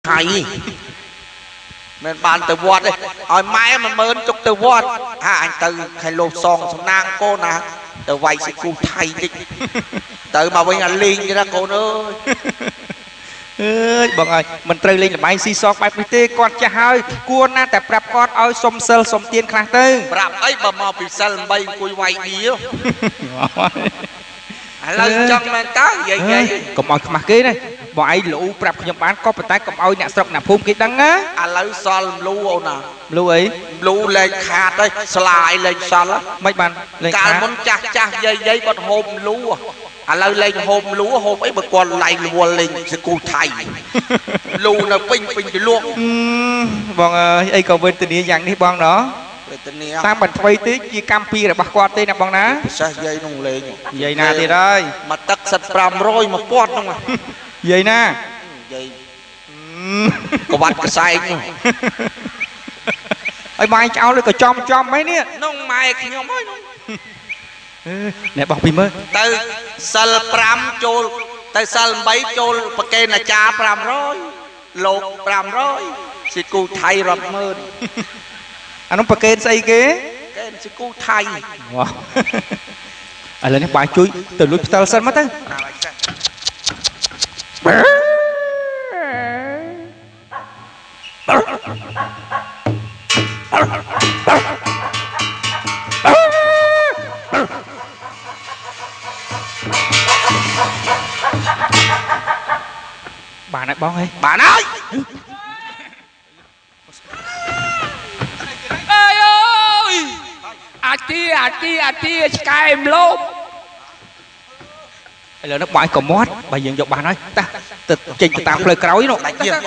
hay mình bàn từ vót đấy hỏi máy mà mơn chụp từ vót anh từ hay lột song song nang cô nè từ vậy sẽ cu thay đi từ mà bây giờ liên cho ra cô ơi bọn ơi mình chơi lên là bay xì xo bay tê con cha hơi cua naแต่ปรับcon ơi xôm sơ xôm tiền khá tư ปรับ ấy mà mò bị sờ bay cùi vay đi lời chân mà ta vậy vậy còn mọi mặt kia này bọn ấy lũปรับnhầm bán có phải tay cầm ơi nè sọc nè phun kia đắng á lời sol lú nè lú ấy lú lên khát đấy slide lên sol á mấy bạn lên cả muốn chặt chặt dây dây bật hôm lú lời lên hôm lú hôm ấy bật còn lại lùa lên sẽ cù thầy lú là pin pin thì luôn bọn ấy còn bên tình yêu dặn đi bọn đó sang mình thuê tí chi cam pi là bạc quạt tê nè bọn ná sao dây nông lên dây nè thì đây mà tắc sạch pram rồi mà quạt không à dây nè dây có bắt cái sai ấy mai cháu lấy cái chom mấy nè nông mai cái nhóm ấy nè bọc pin mới từ sal pram chôn từ sal mấy chôn bậc kê là cha pram rồi lột pram rồi thì cô thay rập mơn anh ông paket xây kế cái sẽ cô thay à lên bài chui từ lúc tao sân mất á bà này bón ấy bà nói à tia sky em lốp là nó bãi còn mót bà dựng dọc bà nói ta trình của tao lời cối nó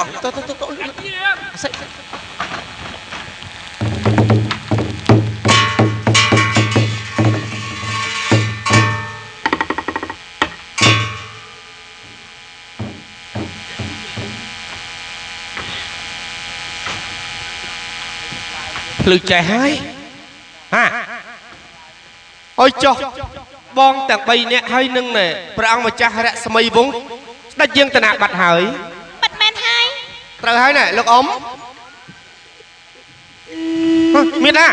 lư chạy hai ha ôi cho bong tặng bay nè hay nâng nè prang mà cha rạ sâm vung đã dương tận bạch hỏi bạch men hai trời hai này lục ống miệt à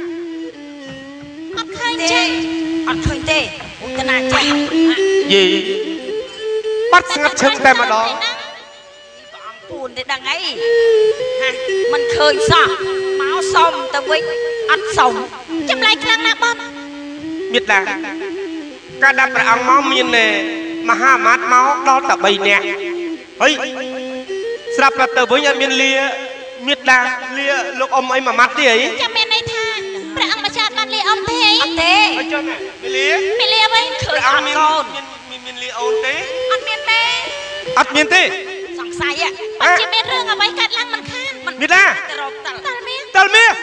ăn khơi tê tận chạy gì bắt ngắt chân tay mà đó buồn để đằng ấy mình khơi sao máu xong tao với ăn sống chấm lại khăn nè bom biết là cả đám prang máu miên nè mà ha mát máu đó tập bay nè ấy sắp là tờ với nhà miên lia biết là lia lúc ông ấy mà mát đi ấy cho mẹ này tha prang mà chặt ban lia ông thế cho mẹ lia với khơi ăn con miên lia ôn thế ăn miên tê sòng sai ạ bạn chỉ biết rương ở mấy cắt lăng mình khan mình biết à tao miên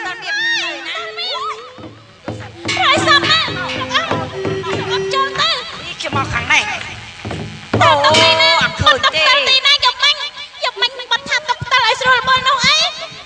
rồi xong á ông cho tới đi kia mò khẳng này tao tao này nè tao này nè dọc mình bắt tháp tao lại rồi bơi đâu ấy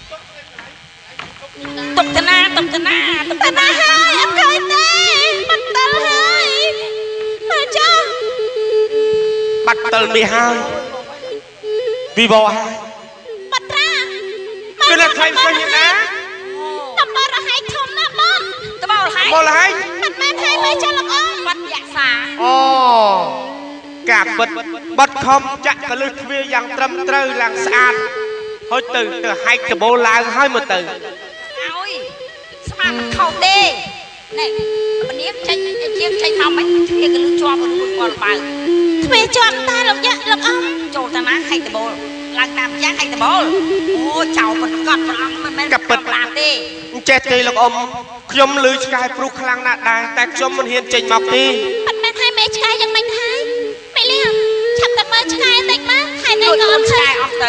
tục tên na hai em khơi tê bắt tao hai mà cho bắt tao 12 Vivo 2 bắt ra cái là thay sao như thế tao bao là hai không nè bom tao bao là hai bắt men hai mấy cho lòng ông bắt dạ xả cả bật không chắc cả lưỡi thuê yang trầm trơ làng sàn thôi từ hai cái bô làng hai một từ ôi sao mà khâu đê này bên em tranh mau mấy thuê cái lưỡi cho một con vào thuê cho anh ta lòng dạ lòng ông cho ta ná hai cái bô làng nam giác hai cái bô ôi chào mình con mình cặp bật làm đi chết đi lòng ông nhom lưới sky pro khlang nạt đài tại nhom mình hiền trình mọc đi bắt men hai mấy skyยังไม่ท้ายไม่เลี้ยงฉับแต่มาสกายติดมาhai này còn skyออกtừ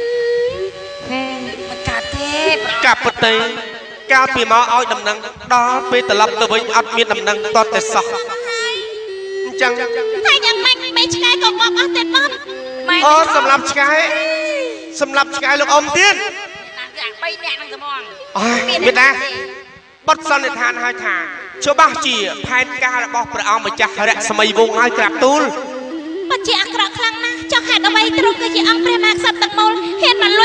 มันกาเทพ cặp bật tê cao bị máu oi đầm nâng đó bị tập lập từ với ắt miên đầm nâng to tệ sọc chẳng haiยังไม่สกายcònบอกว่าติดบ้านสำหรับสกายลูกอมเตี้ยนไปเนี่ยนั่งจะมอง biết à bắt son để than hai thả cho bác chỉ phai ca là bọc phải ông mà chặt rẽ sầm mây vùng hai cặp tul ปัจจัยอักขระครั้งนะเจ้าหาดเอาไว้ตรงกับที่อังเปรมากสัตว์ตังมลเห็นมัน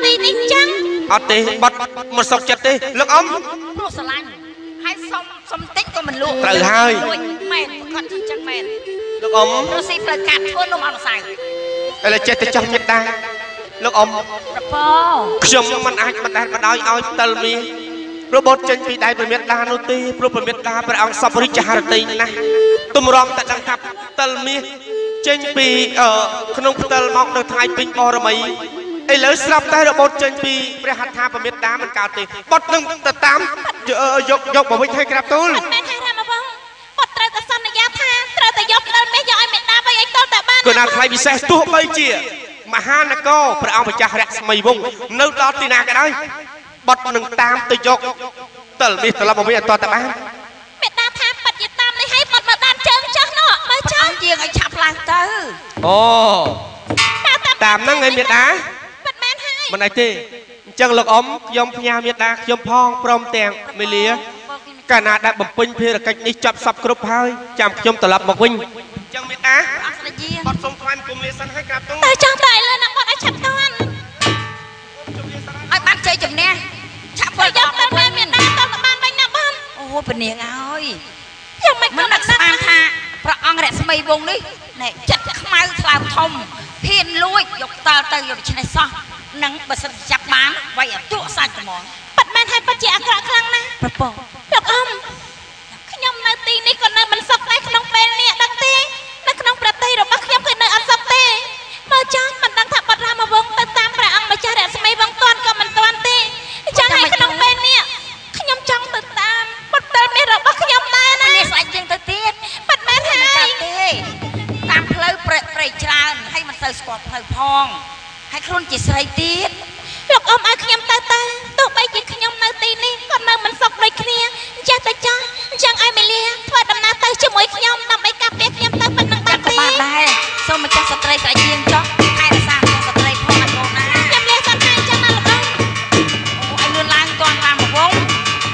ទីនេះចឹងអត់ទេបាត់មិនសុខចិត្តទេលោកអ៊ំព្រោះស្រឡាញ់ហើយសុំតិចក៏មិនលក់ត្រូវហើយមែនគាត់ចឹងមែនលោកអ៊ំព្រោះស៊ីផ្លូវកាត់ធ្វើនំអត់ម្សៅឥឡូវចេះតែចង់មេត្តាលោកអ៊ំប្រពខ្ញុំមិនអាចបណ្ដាលបណ្ដោយឲ្យផ្ទាល់មាសរបត់ចេញពីដៃព្រះមេត្តានោះទេព្រោះព្រះមេត្តាព្រះអង្គសពរិជ្ជហរតីណាស់ទម្រាំតែដឹងថាផ្ទាល់មាសចេញពីក្នុងផ្ទាល់មកនៅថ្ងៃពេញបរមីឥឡូវស្រាប់តែរបត់ចេញពីព្រះហត្ថាព្រះមេត្តាមិនកើតទេបត់នឹងទៅតាមយកមកវិញឲ្យក្រាបទូលមិនមែនថារាមបងបត់ត្រូវតែសន្យាថាត្រូវតែយកផ្ទាល់មាសយកឲ្យមេត្តាវិញឲ្យតតែបានគណៈថ្លៃពិសេសទោះបីជាមហានគរព្រះអង្គម្ចាស់រស្មីវង្សនៅដល់ទីណាក៏ដោយបត់នឹងតាមទៅយកផ្ទាល់មាសត្រឡប់មកវិញឲ្យតតែបានមេត្តាថាបត់ជាតាមនេះឲ្យបត់មកតាមជើងចាស់នោះមើលចាស់ជាងឲ្យឆាប់ឡើងទៅអូតាមហ្នឹងឯងមេត្តាមិនមែនហើយមិនអីទេអញ្ចឹងលោកអ៊ំខ្ញុំផ្ញើមេត្តាខ្ញុំផងព្រមទាំងមេលាកាលណាដែលបំពេញភារកិច្ចនេះចប់សពគ្រប់ហើយចាំខ្ញុំត្រឡប់មកវិញអញ្ចឹងមេត្តាអរគុណយាបត់សូមថ្វាយគុំលាសិនឲ្យក្រាបទូលទៅចង់តែលើណាបត់ឲ្យឆាប់តាន់ឲ្យបានជ័យជំនះឆាប់យកទៅមេមេត្តាទៅបានវិញណាបានអូពនាងអើយយ៉ាងមិនក៏នឹកស្មានថាព្រះអង្គរស្មីវង្សនេះណែចិត្តខ្មៅថ្លើមធំហ៊ានលួចយកតល់ទៅយកដូច្នេះសោះនឹងបើសិនចាប់បានវាយឲ្យទក់សាច់ត្មងប៉ាត់មែនហើយប៉ាត់ជាអាក្រក់ខ្លាំងណាស់ប្រពន្ធលោកអ៊ំខ្ញុំនៅទីនេះក៏នៅមិនសុខដែរក្នុងពេលនេះដឹងទេនៅក្នុងប្រទេសរបស់ខ្ញុំគឺនៅអត់សុខទេមើលចាំមិនដឹងថាបាត់រាមវង្សទៅតាមព្រះអង្គម្ចាស់រស្មីវង្សទាន់ក៏មិនទាន់ទេចឹងហើយក្នុងពេលនេះខ្ញុំចង់ទៅតាមបាត់ដល់មេរបស់ខ្ញុំដែរណានេះស្អែកជាងទៅទៀតប៉ាត់មែនហើយទេតាមផ្លូវព្រៃច្រើនហើយមិនសូវស្គាល់ផ្លូវផងហើយខ្លួនជាស្រីទៀតលោកអ៊ំឲ្យខ្ញុំទៅទោះបីជាខ្ញុំនៅទីនេះក៏នៅមិនសុខដូចគ្នាចេះតែចាស់អញ្ចឹងឲ្យមេលាធ្វើដំណើរទៅជាមួយខ្ញុំដើម្បីការពារខ្ញុំទៅប៉ុណ្ណឹងបានទេបានដែរសូមម្ចាស់ស្ត្រីស្រីជាងចុះថែរក្សាខ្លួនស្ត្រីផងអត់បងណាខ្ញុំលាសិនហើយអញ្ចឹងណាលោកអ៊ំអូឲ្យលឿនឡើងទាន់តាមវង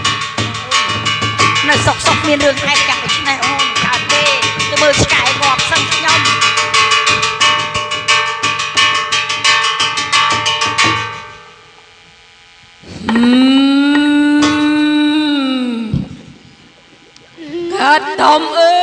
នៅសុកមានរឿងហេតុយ៉ាងដូចនេះអូមិនកើតទេទៅមើលឆ្កែងាប់សឹងខ្ញុំកើតធំអើ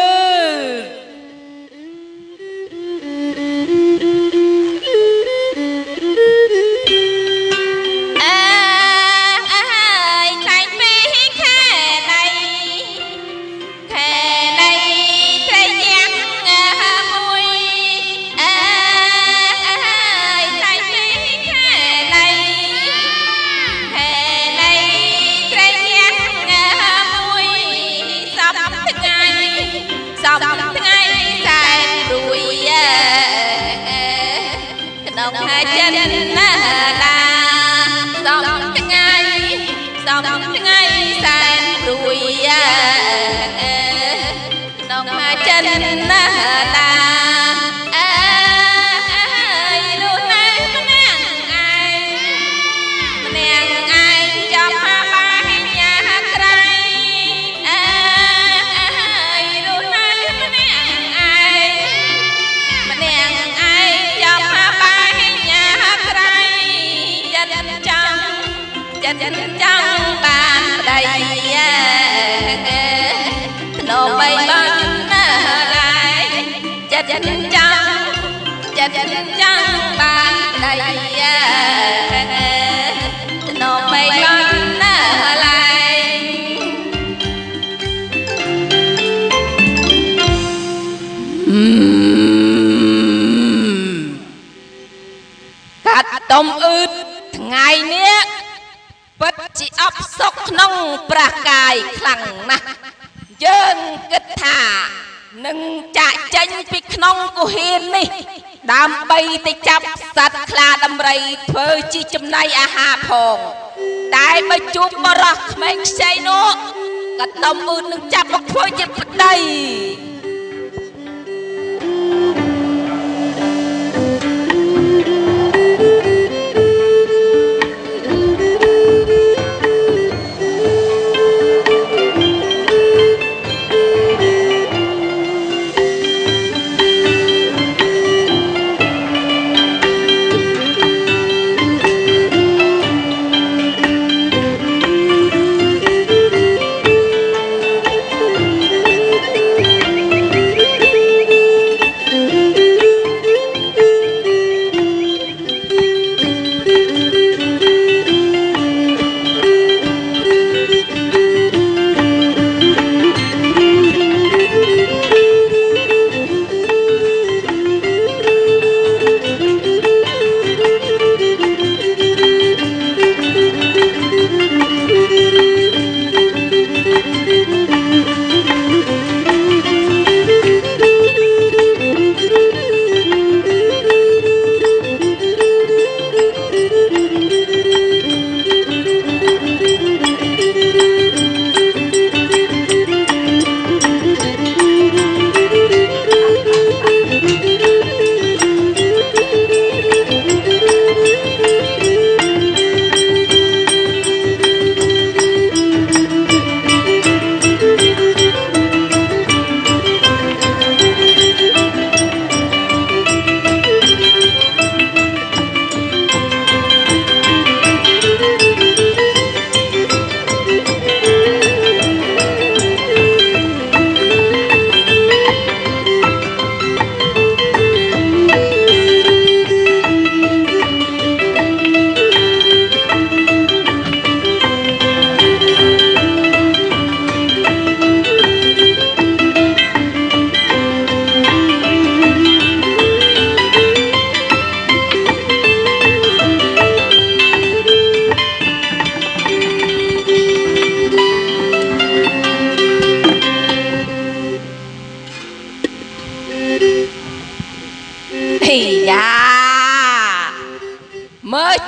ដុំអឺតថ្ងៃនេះពិតជាអបសុខក្នុងព្រះកាយខ្លាំងណាស់យើងគិតថានឹងចាក់ចេញពីក្នុងគុហាននេះដើម្បីទៅចាប់សត្វខ្លាដំរីធ្វើជាចំណីអាហារផងតែបើជួបបរោះក្មេងខ្ចីនោះក៏ដុំអឺតនឹងចាប់មកធ្វើជាប្តី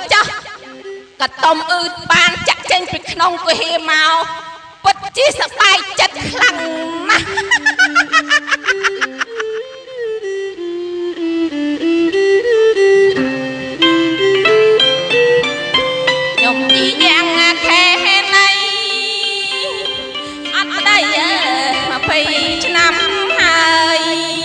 ចាស់ក៏តំអឺបានចាក់ចេញពីក្នុងគុហេមកពិតជាសប្បាយចិត្តខ្លាំងណាស់ខ្ញុំជីយ៉ាងខែណៃអត់ដៃ20ឆ្នាំហើយ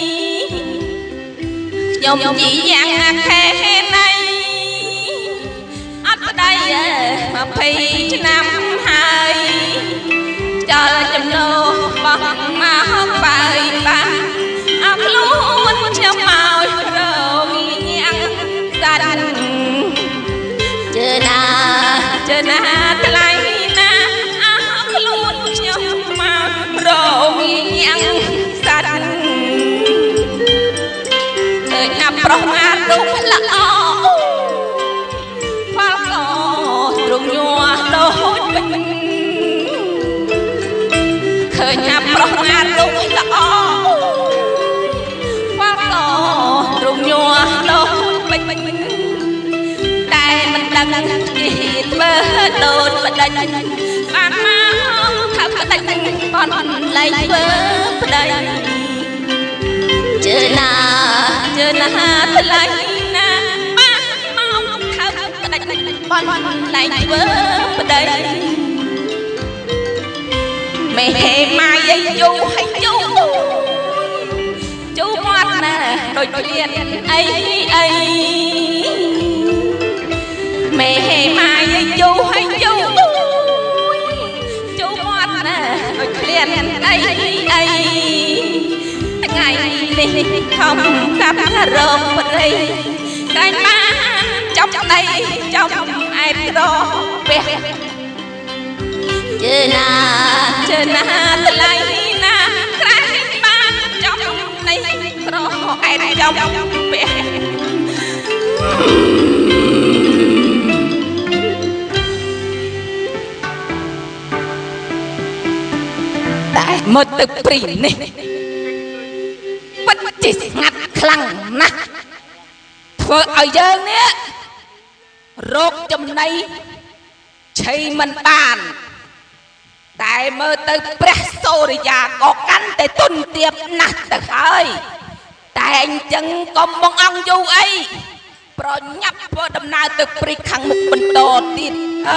ខ្ញុំជីយ៉ាងខែណៃអត់ដៃ20ឆ្នាំហើយចោលចំលោះបោះមកបាយបាអត់ខ្លួនខ្ញុំមករងាងសាច់ជើណាថ្លៃណាអត់ខ្លួនខ្ញុំមករងាងសាច់ឃើញអាប្រុសអារូបល្អផលក៏ទ្រង់ញ័រដូចវិញឃើញអាប្រុសអារូបល្អផលក៏ទ្រង់ញ័រដូចវិញតែមិនដឹងជាធ្វើដូចប្តេជ្ញាបានមកថាប្តេជ្ញាបនលែងធ្វើប្តីជើណាថ្លៃណាបានមកថាប្តេជ្ញាបនលែងធ្វើប្តីមេម៉ាយយូឲ្យយូមាត់ណាដូចលៀនអីមេម៉ាយយូឲ្យយូមាត់ណាដូចលៀនអីថ្ងៃនេះខំកាប់រោគប្តីតែបានចំដីចំអែតក្រពះជើណាថ្លៃណាក្រែងបានចំនៃក្រអែតចំពះតែមកទៅព្រីនេះពិតជាស្ងាត់ខ្លាំងណាស់ធ្វើឲ្យយើងនេះរោគចំណៃឆៃមិនបានតែមើលទៅព្រះសូរិយាក៏កាន់តែទុនទាបណាស់ទៅហើយតែអញ្ចឹងកុំបងអង្គយូរអីប្រញាប់ធ្វើដំណើរទៅព្រីខាងមុខបន្តទៀត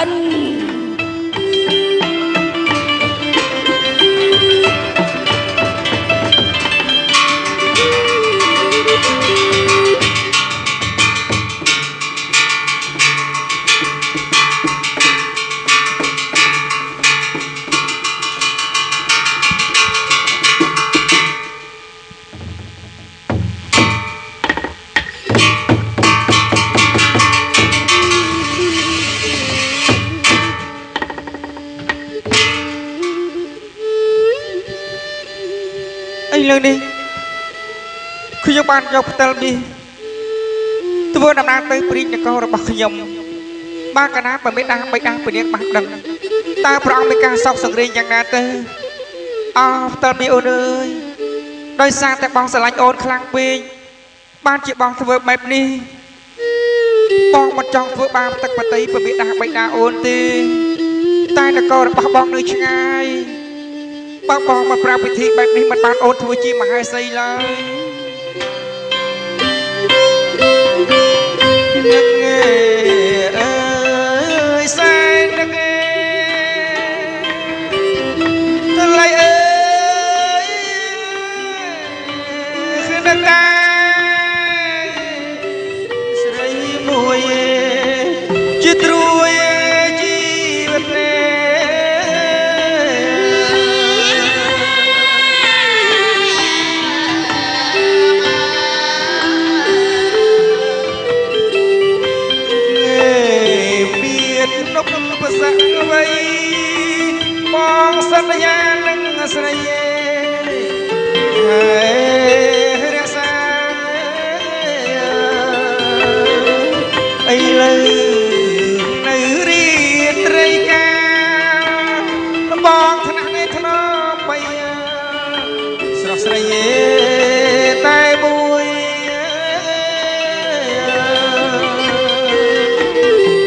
លើនេះខ្ញុំបានយកផ្ទាល់នេះធ្វើដំណើរទៅព្រីនគររបស់ខ្ញុំបានកណាបើមេដាបៃតាពនាងបានដឹងតើព្រះអង្គមានការសោកសង្រេងយ៉ាងណាទៅផ្ទាល់នេះអូនអើយដោយសារតែបងស្រឡាញ់អូនខ្លាំងពេកបានជាបងធ្វើបែបនេះបងមិនចង់ធ្វើបាបទឹកបតីពមេដាបៃតាអូនទេតែនគររបស់បងនៅឆ្ងាយបងមកប្រាពិធីបែបនេះមិនបានអូនធ្វើជាមហេសីឡើយនឹកអើយសែងនឹកថ្លៃអើយគឺនឹកតាស្រីមួយជាត្រួយជីវិតបងសន្យានឹងស្រីហើយរក្សាអីលើនៅរីត្រីកាបងថ្នាក់នេះថ្នមបីស្រស់ស្រីតែមួយ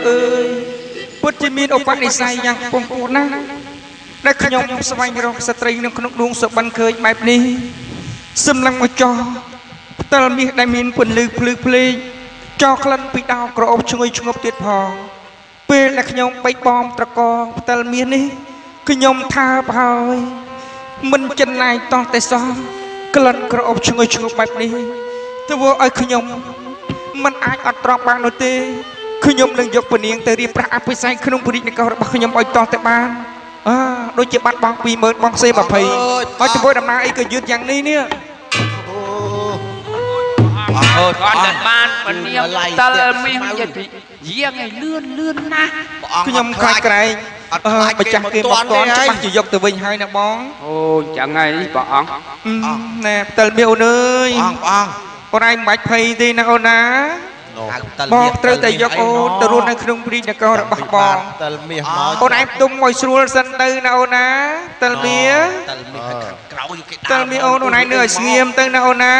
អើយពុតជាមានឧបនិស្ស័យយ៉ាងពងពោះណាស់ដែលខ្ញុំស្វែងរកស្ត្រីនៅក្នុងដួងសុបិនឃើញបែបនេះសំឡឹងមកចោផ្ទាល់មាសដែលមានពន្លឺភ្លឺភ្លេងចោក្លិនពីដោក្រអូបឈ្ងុយឈ្ងប់ទៀតផងពេលដែលខ្ញុំបេកបំត្រកផ្ទាល់មាសនេះខ្ញុំថាបហើយមិនចិនឡាយតោះតែសោះក្លិនក្រអូបឈ្ងុយឈ្ងប់បែបនេះធ្វើឲ្យខ្ញុំមិនអាចអត់ទ្រាំបាននោះទេខ្ញុំនឹងយកពនាងទៅរៀបប្រាស់អភិសេកក្នុងព្រះរាជនគររបស់ខ្ញុំឲ្យតោះទៅបានដូចជាបាត់បង់ 20,000 បងសេ20ហើយធ្វើដំណើរអីក៏យឺតយ៉ាងនេះនេះគាត់តែបានពនាងតលមាសយពីយាងឲ្យលឿនណាស់ខ្ញុំខ្លាចក្រែងម្ចាស់គេមកតន់ច្បាស់ជាយកទៅវិញហើយណាបងអូចឹងហើយព្រះអង្គណែផ្ទាល់មាសអូនអើយបងឯងមិនបាច់ភ័យទេណាអូនណាបងត្រូវតែយកអូនទៅរស់នៅក្នុងព្រះរាជនគររបស់បងផ្ទាល់មាសមកអូនឯងទុំឲ្យស្រួលសិនទៅណាអូនណាផ្ទាល់មាសក្រោយគេផ្ទាល់មាសអូនឯងនៅឲ្យស្ងៀមទៅណាអូនណា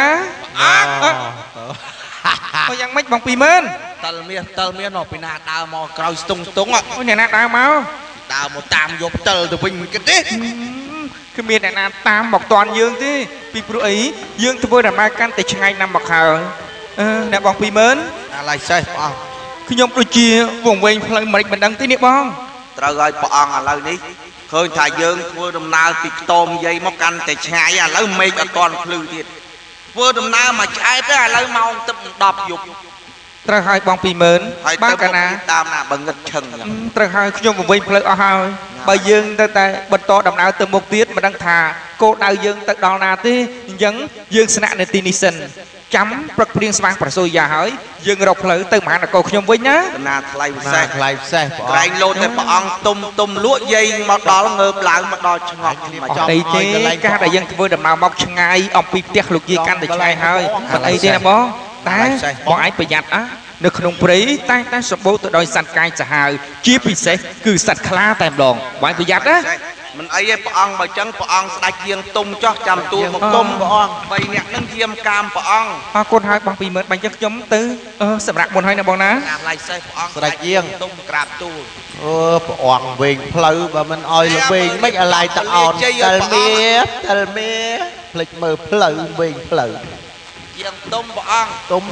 អូយ៉ាងម៉េចបង 20,000 ផ្ទាល់មាសនោះពីណាដើរមកក្រោយស្ទង់អូអ្នកណាដើរមកតាមយកផ្ទាល់ទៅវិញគេទេគឺមានអ្នកណាតាមមកតន់យើងទេពីព្រោះអីយើងធ្វើដំណើរកាន់តែឆ្ងាយណាស់មកហើយអ្នកបង 20,000 អាឡៃសេះព្រះអង្គខ្ញុំដូចជាវង្វេងផ្លូវមិនដឹងទេនេះបងត្រូវឲ្យព្រះអង្គឥឡូវនេះឃើញថាយើងធ្វើដំណើរពីខ្ទមយាយមកកាន់តែឆ្ងាយឥឡូវមេឃអត់ទាន់ភ្លឺទៀតធ្វើដំណើរមកឆ្អែតទេឥឡូវម៉ោងទឹក10យប់ត្រូវឲ្យបង 20,000 បើកាលណាតាមណាបើងឹតឈឹងត្រូវឲ្យខ្ញុំវង្វេងផ្លូវអស់ហើយបើយើងទៅតែបន្តដំណើរទៅមុខទៀតមិនដឹងថាគោលដៅយើងទៅដល់ណាទេអញ្ចឹងយើងស្នាក់នៅទីនេះសិនចាំព្រឹកព្រៀងស្វាងប្រសូយ៉ាហើយយើងរកផ្លូវទៅមហានគរខ្ញុំវិញណាដំណើរថ្លៃពិសេសក្រែងលោតតែព្រះអង្គទុំលក់យាយមកដល់ងើបឡើងមកដល់ឆ្ងល់មកចង់ឲ្យកន្លែងការដែលយើងធ្វើដំណើរមកឆ្ងាយអំពីផ្ទះលោកយាយកាន់តែឆ្ងាយហើយអត់អីទេណាបងតែបងឯងប្រយ័ត្ននៅក្នុងព្រៃតែសម្បូរទៅដោយសត្វកាយសាហាវជាពិសេសគឺសត្វខ្លាតែម្ដងបងប្រយ័ត្នណាមិនអីទេព្រះអង្គបើចឹងព្រះអង្គស្ដេចជាងទុំចោះចាំទួលមកទុំព្រះអង្គ3នាក់នឹងយាមកាមព្រះអង្គអរគុណហើយបង 20,000 បាញ់ចឹងខ្ញុំទៅសម្រាប់មុនហើយណាបងណាអាឡៃសេះព្រះអង្គស្ដេចជាងទុំក្រាបទូលព្រះអង្គវែងផ្លូវបើមិនអោយល្វែងមិនអាឡៃតអោនតលមាភ្លេចមើលផ្លូវវែងផ្លូវជាងទុំព្រះអង្គ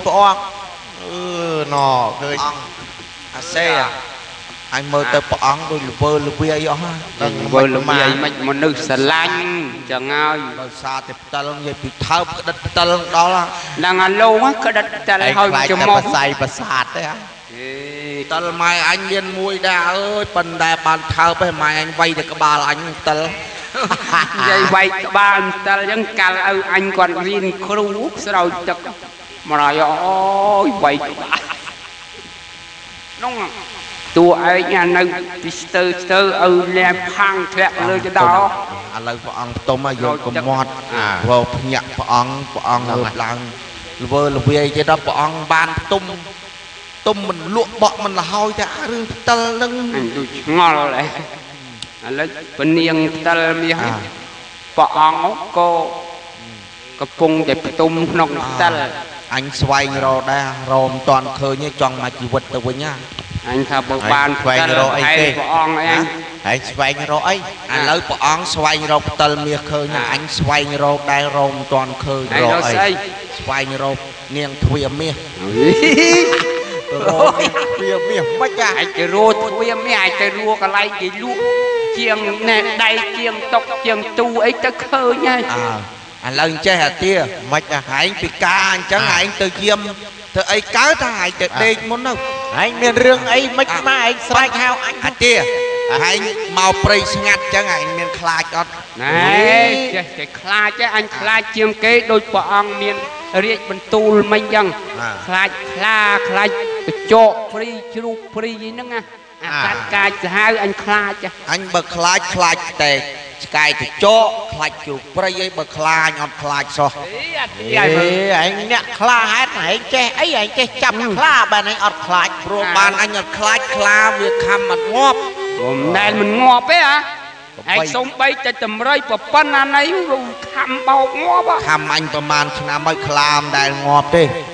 ណ៎ឃើញអាសេអញមើលទៅព្រះអង្គដូចល្វើល្វាយអស់ហ្នឹងល្វើល្វាយមិនមនុស្សស្រឡាញ់ចឹងហើយដោយសារតែផ្តិលនិយាយពីថើបក្តិតផ្តិលដល់ហ្នឹងអាលោងក្តិតផ្តិលហើយចំមកផ្សៃប្រសាទទេផ្តិលម៉ែអញមានមួយដែរអើយប៉ុន្តែបានថើបឯម៉ែអញវាយទៅក្បាលអញផ្តិលនិយាយវាយក្បាលផ្តិលចឹងកាលឲ្យអញគាត់រៀនគ្រូស្រោចទឹកមកហើយអូយវាយក្បាលនោះតួឯងនៅពីស្ទើឲ្យលែមផាំងធ្លាក់លើទៅដល់ឥឡូវព្រះអង្គផ្ទុំឲ្យយកកមាត់រកភ្ញាក់ព្រះអង្គងើបឡើងល្វើល្វាយទៀតដល់ព្រះអង្គបានផ្ទុំមិនលក់បក់មិនលហើយតែរឿងផ្តិលនឹងដូចឆ្ងល់ហើយឥឡូវពនាងផ្តិលមាសព្រះអង្គក៏កំពុងតែផ្ទុំក្នុងផ្តិលអញស្វែងរកដែររមមិនតាន់ឃើញទេចង់មកជីវិតទៅវិញណាអញថាបើបានស្វែងរកអីទេព្រះអង្គឯងហើយស្វែងរកអីឥឡូវព្រះអង្គស្វែងរកផ្តិលមាសឃើញអញស្វែងរកដែររមមិនតាន់ឃើញរកអីស្វែងរកនាងទ្វាមាសរកទ្វាមាសមិនអាចទៅរកទ្វាមាសអាចទៅរកកន្លែងគេលក់ជាងណែដៃជាងតុកជាងទូអីទៅឃើញហើយឥឡូវចេះអាទាមិនហែងពីការអញ្ចឹងហែងទៅយាមធ្វើអីកើតថាហែងទៅដេកមុនទៅហែងមានរឿងអីមិនមកហែងស្រែកហៅអញអាទាហែងមកព្រៃស្ងាត់អញ្ចឹងហែងមានខ្លាចអត់ណែចេះតែខ្លាចទេអញខ្លាចជាងគេដូចព្រះអង្គមានរាជបន្ទូលមិញអញ្ចឹងខ្លាចខ្លាចកញ្ចក់ព្រីជ្រូកព្រីហ្នឹងណាអាកាត់កាចសាហាវអញខ្លាចអញបើខ្លាចតែឆ្កែកញ្ចក់ខ្លាចជ្រូកព្រៃអីបើខ្លាចអត់ខ្លាចសោះឯងអ្នកខ្លាហេតុឯងចេះអីឯងចេះចាប់ខ្លាបានឯងអត់ខ្លាចព្រោះបានអញអត់ខ្លាចខ្លាវាខំអត់ងាប់មិនដែលមិនងាប់ទេហ៎ឯងសុំបីតែតម្រុយប្រប៉ុណ្ណាណៃខំបោកងាប់ខំអញប្រហែលឆ្នាំហើយខ្លាមដែលងាប់ទេ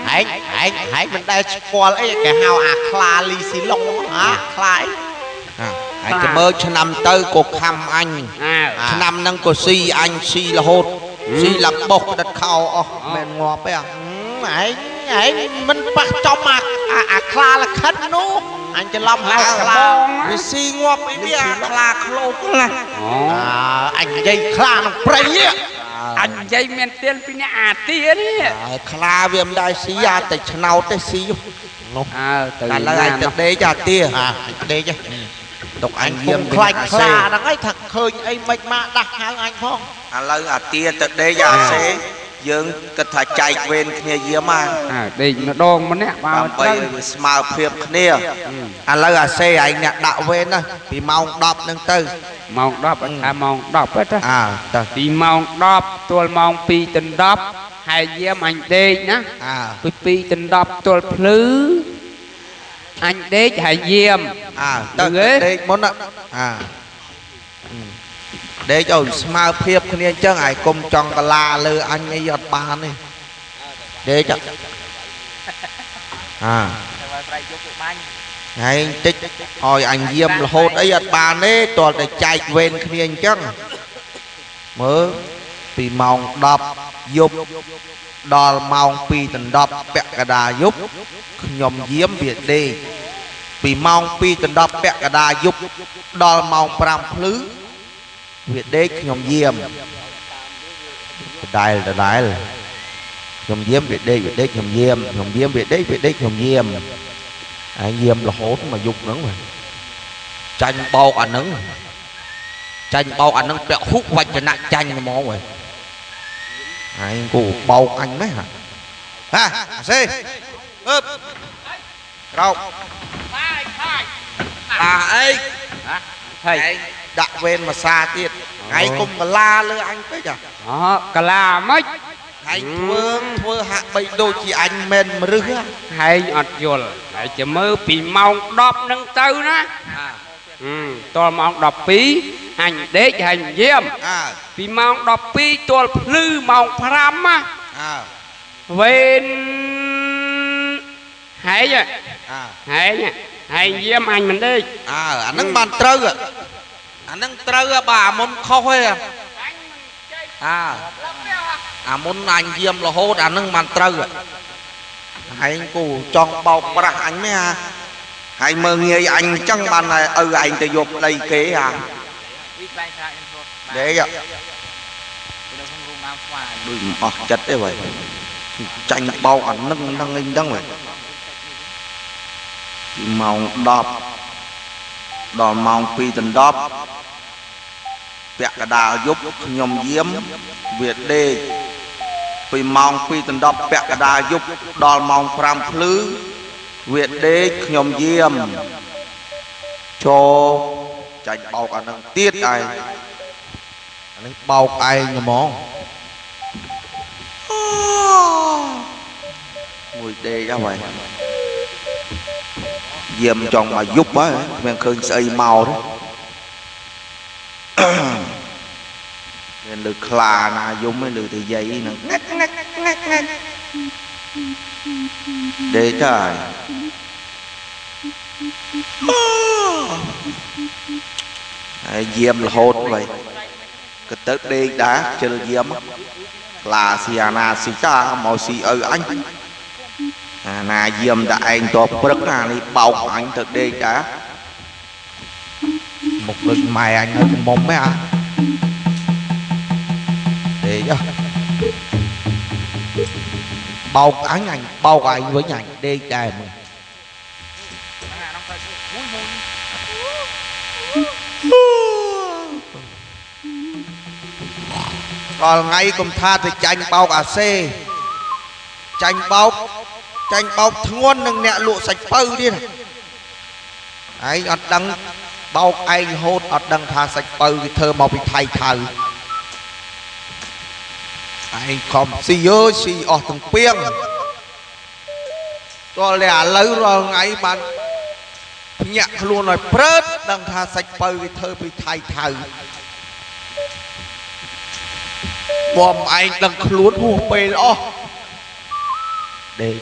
hãy mình đây spoil ấy cái hào khla li xì lông khla ấy hãy cái mơ cho năm tới cuộc khăm anh cho năm nâng của si anh si là hột si là bột đất khâu men ngọt ấy hãy mình bắt trong mà khla là khất nô anh cho lâm khla vì si ngọt ấy bia khla khô anh dây khla nó prey á anh dây men tiền pin tiền khla viêm đại sĩ à tại nào tại sĩ là anh tập đế cha tia đế chứ độc anh viêm khla khla đang ấy thật khơi ấy mạch mã đặt hàng anh không lời tia tập đế cha sĩ dương kịch thà chạy quên kia dĩa mà đi nó đòn mà nè vào bây smile phiệp kia lời xe anh nè đạo quên đó vì mong đọc nâng tư mong đọc mong đọc hết á vì mong đọc tôi mong pi tình đọc hai dĩa anh đê nhá pi tình đọc tôi phứ anh đê hai dĩa đê món ạ để cho smile phiệp kia chứ ai cùng chọn cả la lơ anh ấy giọt ba này để cho ngày tích hồi anh diêm là hốt ấy giọt ba này toàn để chạy quên kia chứ mới vì mong đọc dục đò mong pi tình đọc bẹt cả đà giúp nhom diếm việt đi vì mong pi tình đọc bẹt cả đà giúp đò mong pram phứ Việt đế nhom diêm đài là nhom diêm Việt đế nhom diêm Việt đế nhom diêm anh diêm là hốt mà dục nứng rồi tranh bao ảnh nứng bẹo hút vạch cho nặng tranh mó rồi anh cô bao anh mấy hả xê đâu ấy thầy đã quên mà xa tiệt ngày cùng mà la lơ anh tới chả cả la mấy ngày thưa hạ bay đôi chị anh men mà rứa hay ọt dồn lại chỉ mơ bị mong đọc nâng tâu ná tôi mong đọc phí hành đế hành diêm bị mong đọc phí tôi lư mong pram á bên hay vậy hay diêm anh mình đi anh nâng bàn trâu anh nâng trâu bà môn khôi môn anh diêm là hốt anh nâng bàn trâu hay anh cô chọn bọc ra anh mới hay mơ nghe anh chẳng bàn này anh tự dục đầy kế để vậy chật đấy vậy tranh bao ảnh nâng anh đăng vậy mong đọc đò mong phi tình đọc vẹt cả đà giúp nhom diếm Việt đê vì mong phi tình đọc vẹt cả đà giúp đò mong pram phứ Việt đế nhom diêm cho tranh bao cả năng tiết ai bao ai nhà món mùi đê ra vậy diêm chọn mà giúp á mình khơi xây màu đó nên được khla na dùng mới được thì giấy nè để trời diêm là hốt vậy cái tết đi đã chơi diêm là siana xì cha màu xì anh nà diêm đã anh to rất là đi bao anh thực đi cả một lần mày anh ở cùng mông mấy để cho bao anh với anh đi trời mình còn ngay cùng tha thì tranh bao cả xe tranh bao ngon nâng nẹ lụa sạch pơ đi này ấy ọt đăng bao anh hốt ọt đăng tha sạch pơ thì thơ màu bị thay thờ anh không xì ơi xì ọt thằng piêng cho lẻ lấy rồi ngay mà nhạc luôn rồi prớt đăng tha sạch pơ thì thơ bị thay thờ bom anh đăng luôn hùa bê đó đê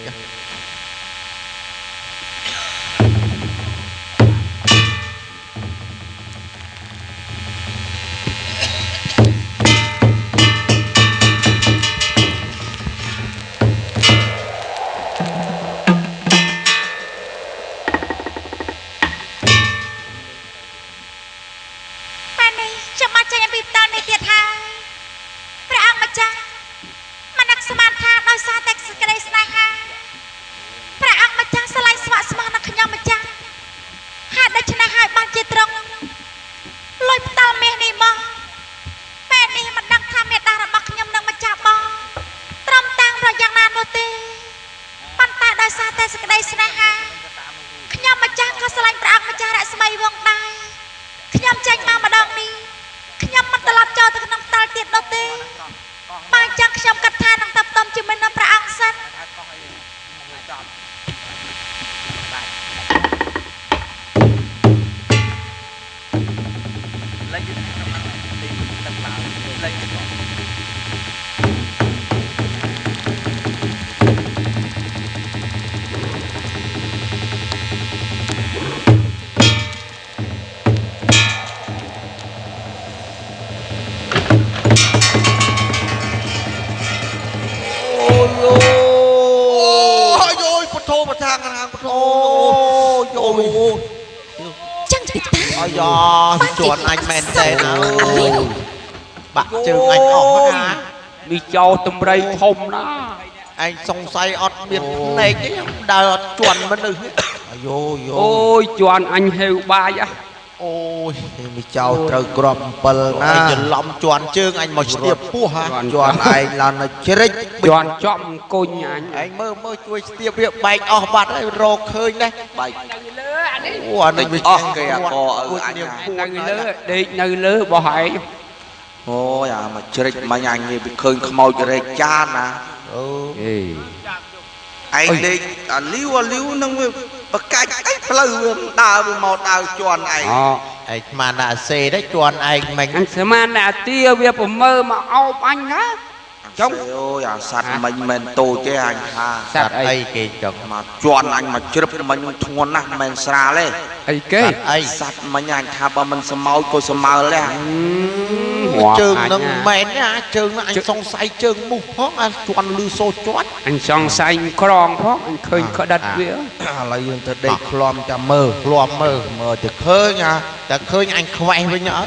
chuột anh men tên bạn chừng anh ỏng hả đi châu tùm rây thông đó anh song say ọt biệt này cái đờ chuột bên được ôi chuột anh heo ba vậy ôi mi chào trời gồm bờ na anh lom chuột chương anh một tiệp phu hả chuột anh là nó chết chuột chọn cô nhà anh mơ chui tiệp việc bạch ở bạt ấy rô khơi đây bạch ủa này bị kìa có ở anh lứa đi nơi lứa bỏ hại ôi à mà chết mà anh gì bị khơi không mau chết cha nè anh đi liu nâng bậc cách ấy lâu đào màu đào chuồn này anh mà là xe đấy chuồn anh mình anh sẽ mà là tia việc của mơ mà ao anh á trong ôi à sạt mình tô chứ anh ha sạt ấy kì chồng mà chuồn anh mà chụp mình thôn nè mình xa lên ấy cái ấy sạt mà nhà anh tha bà mình sẽ mau cô sẽ mau lên trường nó mến á trường nó anh xong say trường mù hót anh chuồn lưu xô chót anh xong say con hót anh khơi có đặt vía là dương thật đây lòm cho mơ thì khơi nha ta khơi anh khoe với nhở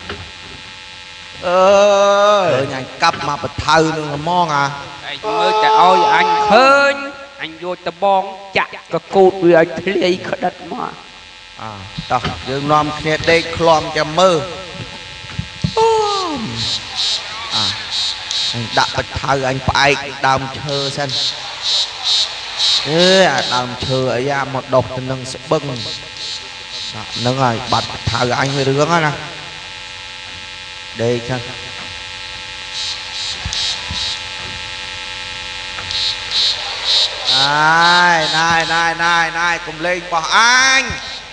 anh cặp mà bật thơ nữa mong à anh mơ chả ôi anh khơi anh vô ta bong chặt cái cột vì anh thấy đây có đất mà đó dương lòm kia đây lòm cho mơ anh đặt bật thơ anh phải đàm thơ xem đàm thơ ở ra một độc thì nâng sẽ bưng nâng rồi bật thơ anh với đứa nè đây chân này cùng lên bỏ anh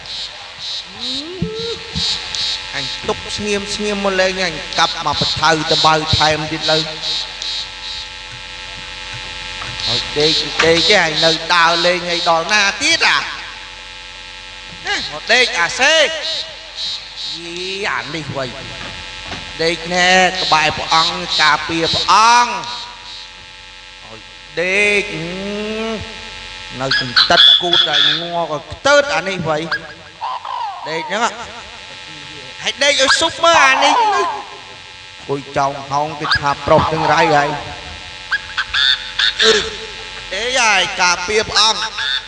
túc nghiêm một lên anh cặp mà phải thâu ta bao thêm đi lên đi cái anh nơi đào lên ngay đòn na tiết à một đây à xe gì ảnh đi vậy đây nè cái bài của ông cà phê của ông đây nơi tất cút rồi ngon rồi tớt anh đi vậy đây nhá hãy đây ở xúc mới anh đi ôi chồng không cái thạp rộp từng rai vậy để dài cà phê của ông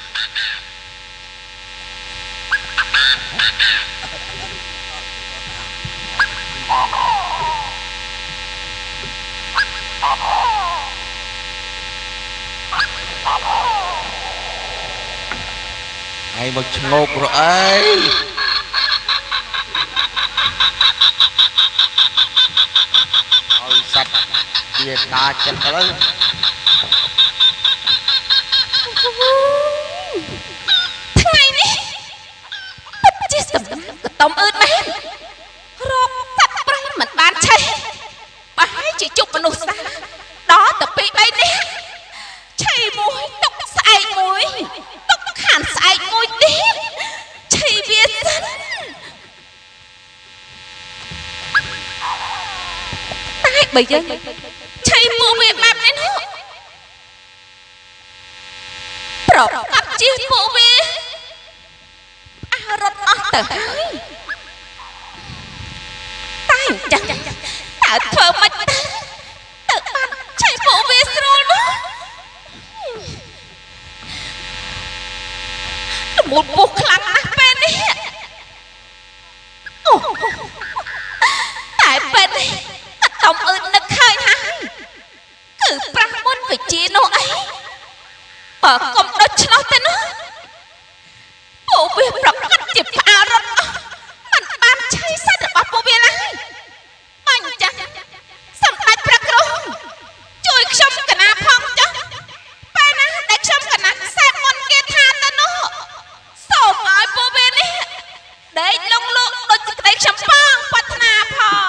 ai một ngột rồi ấy ôi sạch kia ta chân tới ngày này bất chi sầm tóm ướt mẹ rộp tập bray mình bán chay bái chỉ chụp vào nụ xa đó tập bị bay nè chay mũi tóc ទុកខានស្អែកមួយទៀតឆីវាសិនតែបើយើងឆីពួកវាបែបនេះនោះប្រកបជាពួកវារត់អស់ទៅហើយតែចាស់តើធ្វើមិនទៅបានឆៃពួកវាស្រួលនោះល្មុតពុះខ្លាំងណាស់ពេលនេះអូតែពេលនេះកុំអឺតនឹកឃើញហើយគឺប្រាស់មុនវិជានោះអីបើកុំដូចឆ្លោះទៅនោះពួកវាប្រកាសជាផ្អារត់មិនបានឆៃសាច់របស់ពួកវាឡើយបាញ់ចាស់សម្ដេចព្រះគ្រូជួយខ្ញុំកណាផងចុះពេលណាដែលខ្ញុំកណាខ្សែមុនគេថាទៅនោះសូមឲ្យពួកវានេះដេកលងលោកដូចសេចក្តីខ្ញុំផងប្រាថ្នាផង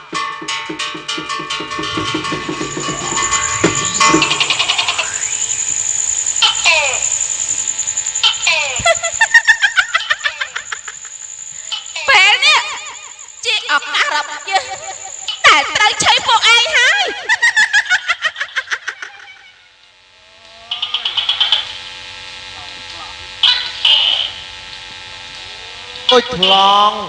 ពេលនេះជាឱកាសរបស់យើងតែត្រូវឆៃពួកឯងហើយអុយថ្លង់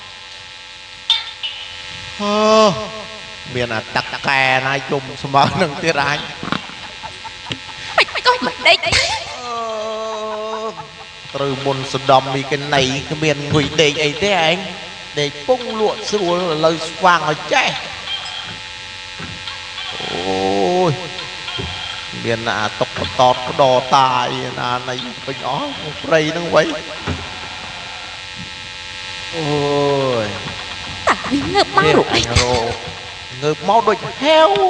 មានអាតាក់កែណាយំស្មើនឹងទៀតអញមិនក៏មិនដេកត្រូវមុនសដំមីកណៃគ្មានងុយដេកអីទេឯងដេកពងលក់ស្រួលឥឡូវស្វាងឲ្យចេះអូយមានអាតុកបតតក្តរតាយណានៃពេញអស់ព្រៃហ្នឹងវិញអូយតាវិញងើបមករូបអីងើបមកដូចហែវ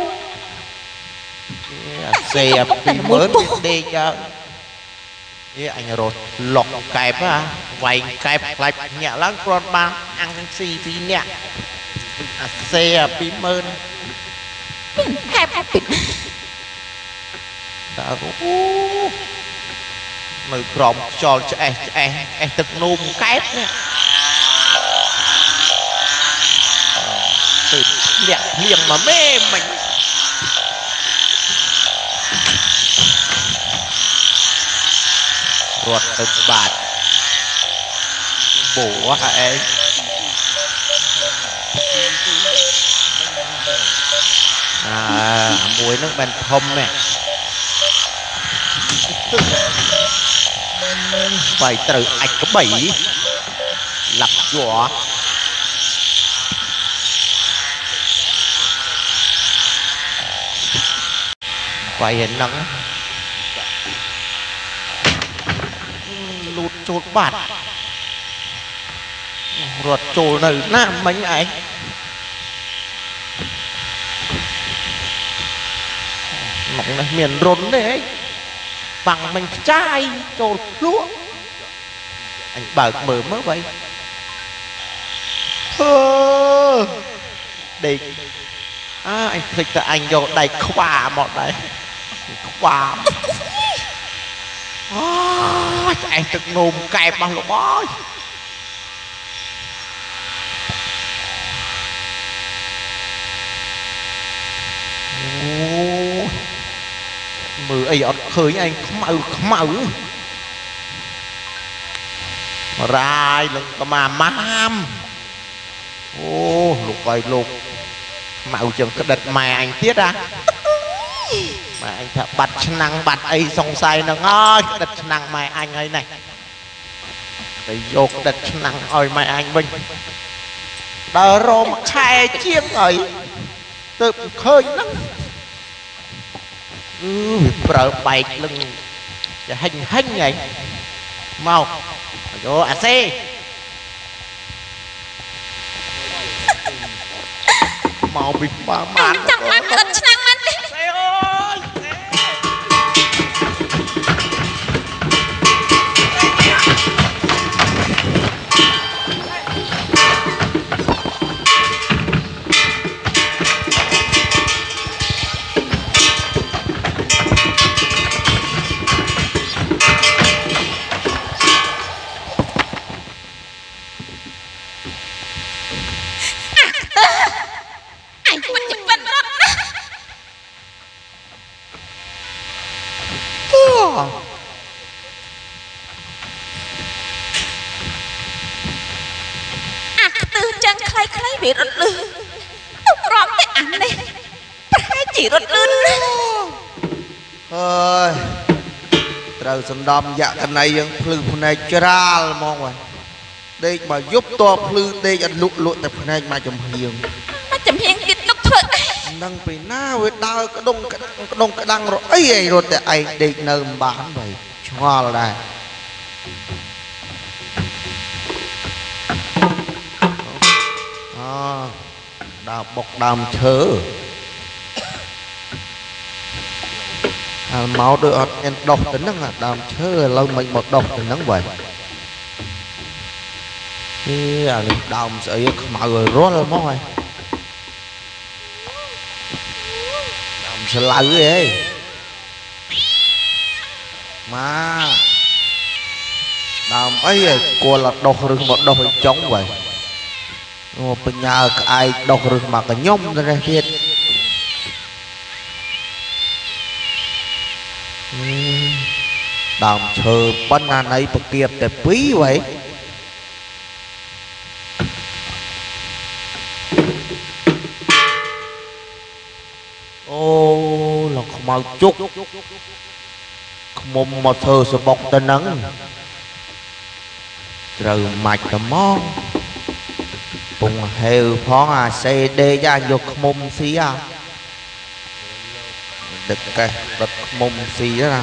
អាសេអាពីមើលវាដេកអញរត់លុកកែបវាយកែបខ្លាច់ញាក់ឡើងគ្រាន់បានអង្គស៊ីពីអ្នកអាសេអាពីមើលកែបពីតើអូនៅក្រំខ្យល់ឆ្អេះទឹកនោមកែបនេះទៅលាក់លៀងមកមេមិញរត់ទៅបាត់បោះឯងមួយនឹងបានធំនេះបាយត្រូវអាចក្បីលាប់យួរបាយហ្នឹងលូតចូលបាត់រត់ចូលនៅណាមិញឯងមកនេះមានរុនទេបាំងមិញខ្ចាយចូលភ្លក់អញបើកមើលមើលបីដេកអញភ្លេចតែអញយកដៃខ្វាមកដែរខ្វាអូឆ្អែតទឹកនោមកែបរបស់លោកអើយអូមើលអីអត់ឃើញឯងខ្មៅរាយនឹងកម៉ាម៉ាមអូលោកអើយលោកខ្មៅជាងក្តិតម៉ែអញទៀតម៉ែអញថាបាត់ឆ្នាំងបាត់អីសង្ស័យនឹងអើយក្តិតឆ្នាំងម៉ែអញហើយនេះទៅយកក្តិតឆ្នាំងឲ្យម៉ែអញវិញដើររមខែជាងអីទៅឃើញហ្នឹងវាប្រើបែកលឹងចាហិញឯងមកយកអាសេមកពីបានចង់បានក្តិតឆ្នាំងមែនទេសេអើយពេលរត់លឺទុករំតែអានេះប្រហែលជារត់លឿនណាស់អើយត្រូវសំដំយកកណៃយើងភ្លឺភ្នែកច្រាលហ្មងហើយដេកមកយប់តភ្លឺដេកអត់លក់តែភ្នែកមកចំហៀងទៀតទុកធ្វើនឹងពីណាវាដើរក្ដុងក្ដាំងរអីរត់តែឯងដេកនៅមិនបានហើយឆ្ងល់ដែរដើរបុកដើមឈើហើយមកដូចអត់មានដុះទៅហ្នឹងដើមឈើឥឡូវមិនមកដុះទៅហ្នឹងវិញអានេះដើមស្អីខ្មៅឲ្យរាល់មកហើយដើមស្លៅអីមកដើមអីគួរដុះឬមកដុះឲ្យចុងវិញបញ្ញាក្អែកដុះឬមកកញុំទៅនេះទៀតដើមឈើប៉ុណ្ណាណៃប្រគៀបតែ2វិញអូលោកខ្មៅជុកខ្មុំមកធ្វើសបុកទៅនឹងត្រូវមាច់ត្មងពងហេវផងអាសេដេយ៉ាយកខ្មុំស៊ីដឹកកេះដុតខ្មុំស៊ីណា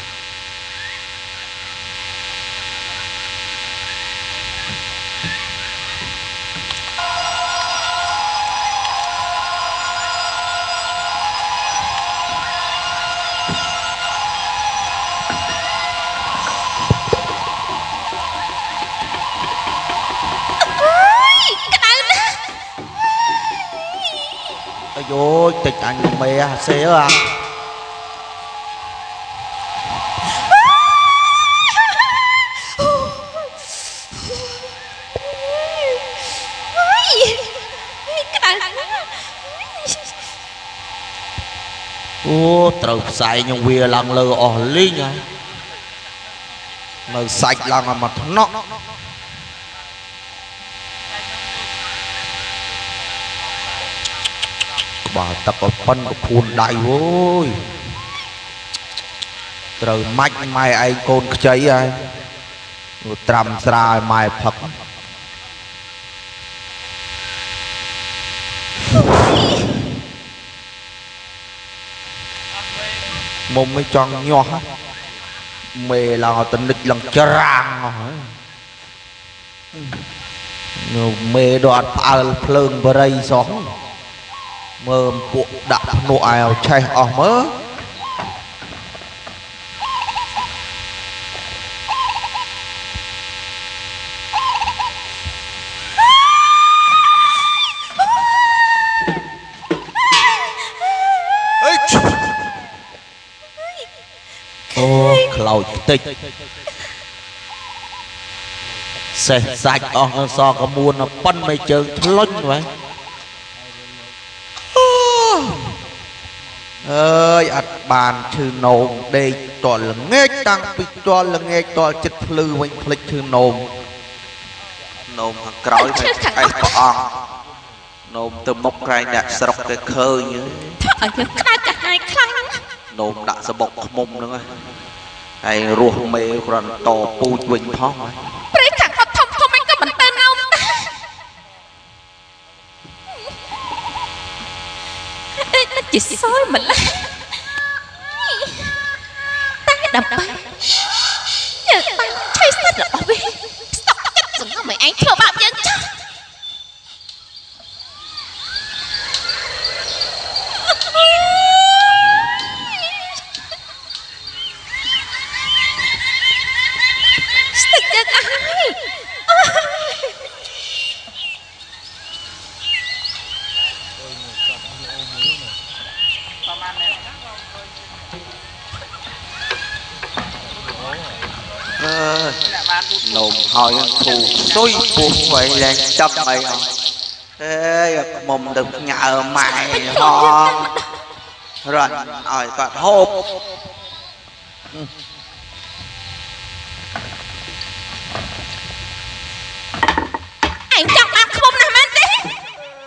ôi tịch anh mẹ xe à ô trâu xài nhưng vì lần lơ ở linh à mà sạch lần mà nó bà tập ở phân của phun đầy ôi trời mạch mai ai con cháy ai trầm ra mai phật mông mới chọn nhỏ mê là tình địch lần tràng mê đoạt phá phơn bờ rây xóm mơ bộ đặt nụ ảo chay ở mớ ô khẩu tịch xe sạch ở so có muôn nó phân mày chơi lông vậy ơi ắt bàn thư nôm đây toàn là nghe tăng bị toàn là nghe toàn chất lư quanh lịch thư nôm nôm hàng cõi ai có nôm từ mốc rai đã sọc cái khơi như nôm đã sập bọc mông nữa ai ruột mê còn to pu quỳnh phong chỉ soi mình là ta đập bay giờ ta thấy rất là ổn sọc chất dừng không mày anh thưa bạn dân chứ sực dân ai nôm hỏi thù xôi buộc vậy là chấp mày ê mồm được nhờ mày ho rồi rồi còn hộp anh chọc ăn không làm ăn đi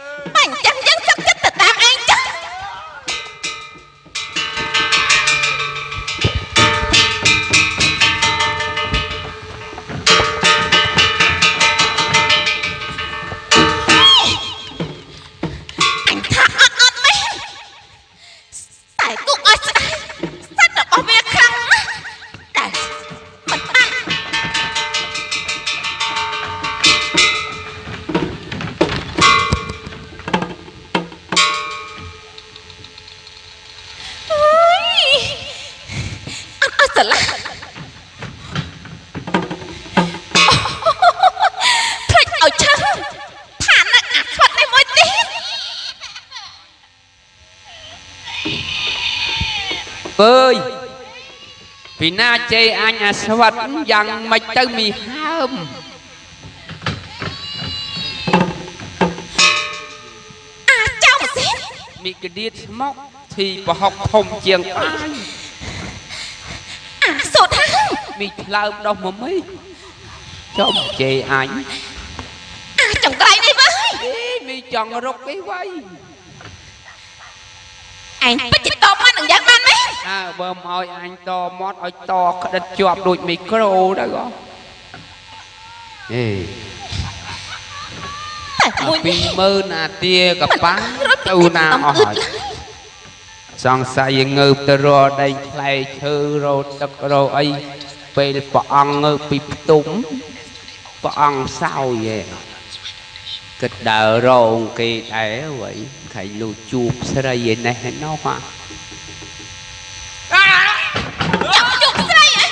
ពីណាជ័យអញអាស្វិតយ៉ាងមិនទៅមីហើមចៅម៉ាស៊ីនមីកដៀតស្មុកធីប្រហុកធំជាងអាយសូត្រហើមីថ្លើមដោះមកមីចំជ័យអញចង្កៃនេះវើមីចង់រកអីវ៉ៃអញពិតជាតបមកនឹងយ៉ាងបានមែនបើមកឲ្យអញតមកឲ្យតក្តិតជាប់ដូចមីក្រូទៅក៏20000អាទាកប៉ាំងទៅណាអស់ហើយសង្ស័យងើបទៅរកដីផ្លែឈើរោទឹករោអីពេលព្រះអង្គងើបពីផ្ទុំព្រះអង្គសោយឯងគិតដើររងគេដែរអ្វីខៃលូជួបស្រីឯនេះណោះជួបស្រីឯង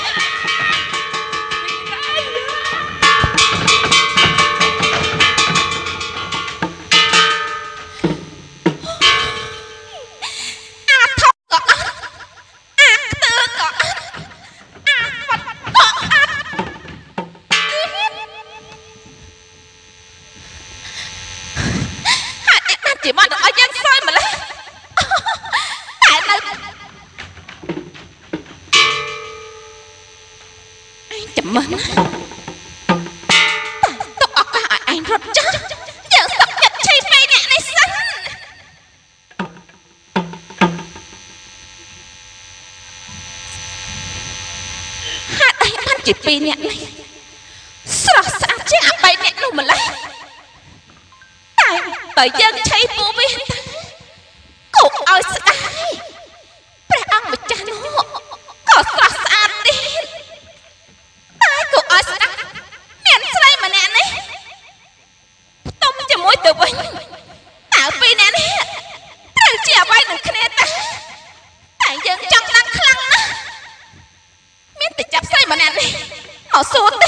chỉ mà ở dân soi mà lấy tại nơi anh chậm mến tôi ở cả anh rất chắc giờ sắp nhật chay mây nè này xanh hát anh ăn chỉ pi nè này sao sao chứ ăn bay nè luôn mà lấy bởi dân chay vô biên cục ơi sảiព្រះអង្គម្ចាស់នោះក៏ស្រស់ស្អាតទៀតតែគូឲ្យស្ដាប់មានស្រីម្នាក់នេះផ្ទុំជាមួយទៅវិញតើពីរនាក់នេះត្រូវជាអ្វីនឹងគ្នាតែយើងចង់ដឹងខ្លាំងណាស់មានតែចាប់ស្រីម្នាក់នេះមកសួរទេ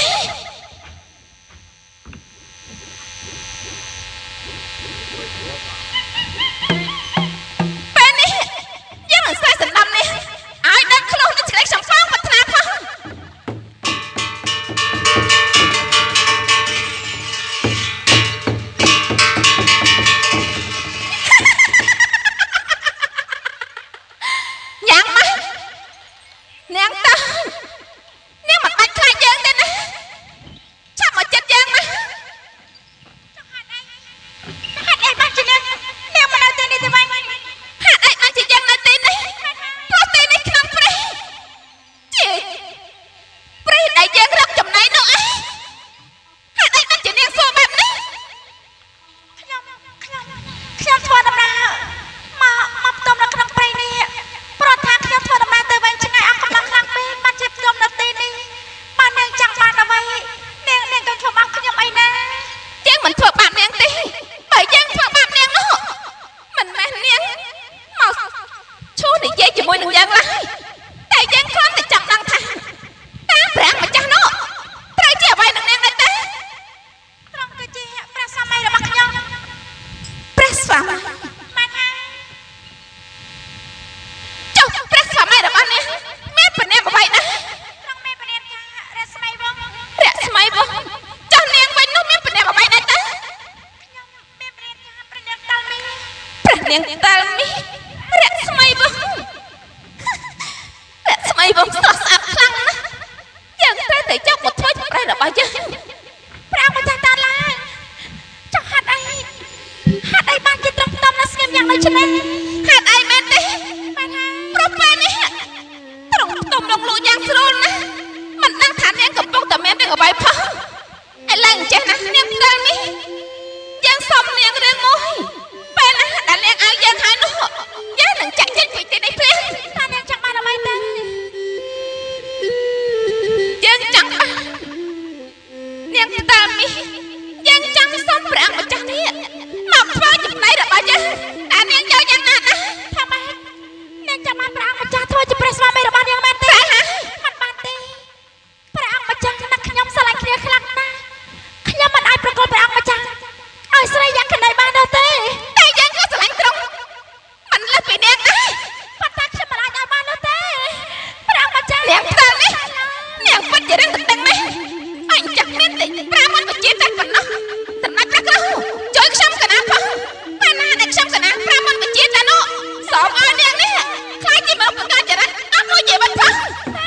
ជារឿងតឹងណាអញចាក់មានតិច5ម៉ឺនប្រជាតែប៉ុណ្ណោះតំណាច់ប្រក្រោជួយខ្ញុំកណាផងពេលណាដែលខ្ញុំកណា5ម៉ឺនប្រជាតែនោះសូមឲ្យនាងនេះខ្លាចជាមកបង្កើតចរិតអត់មួយជាបាត់ផង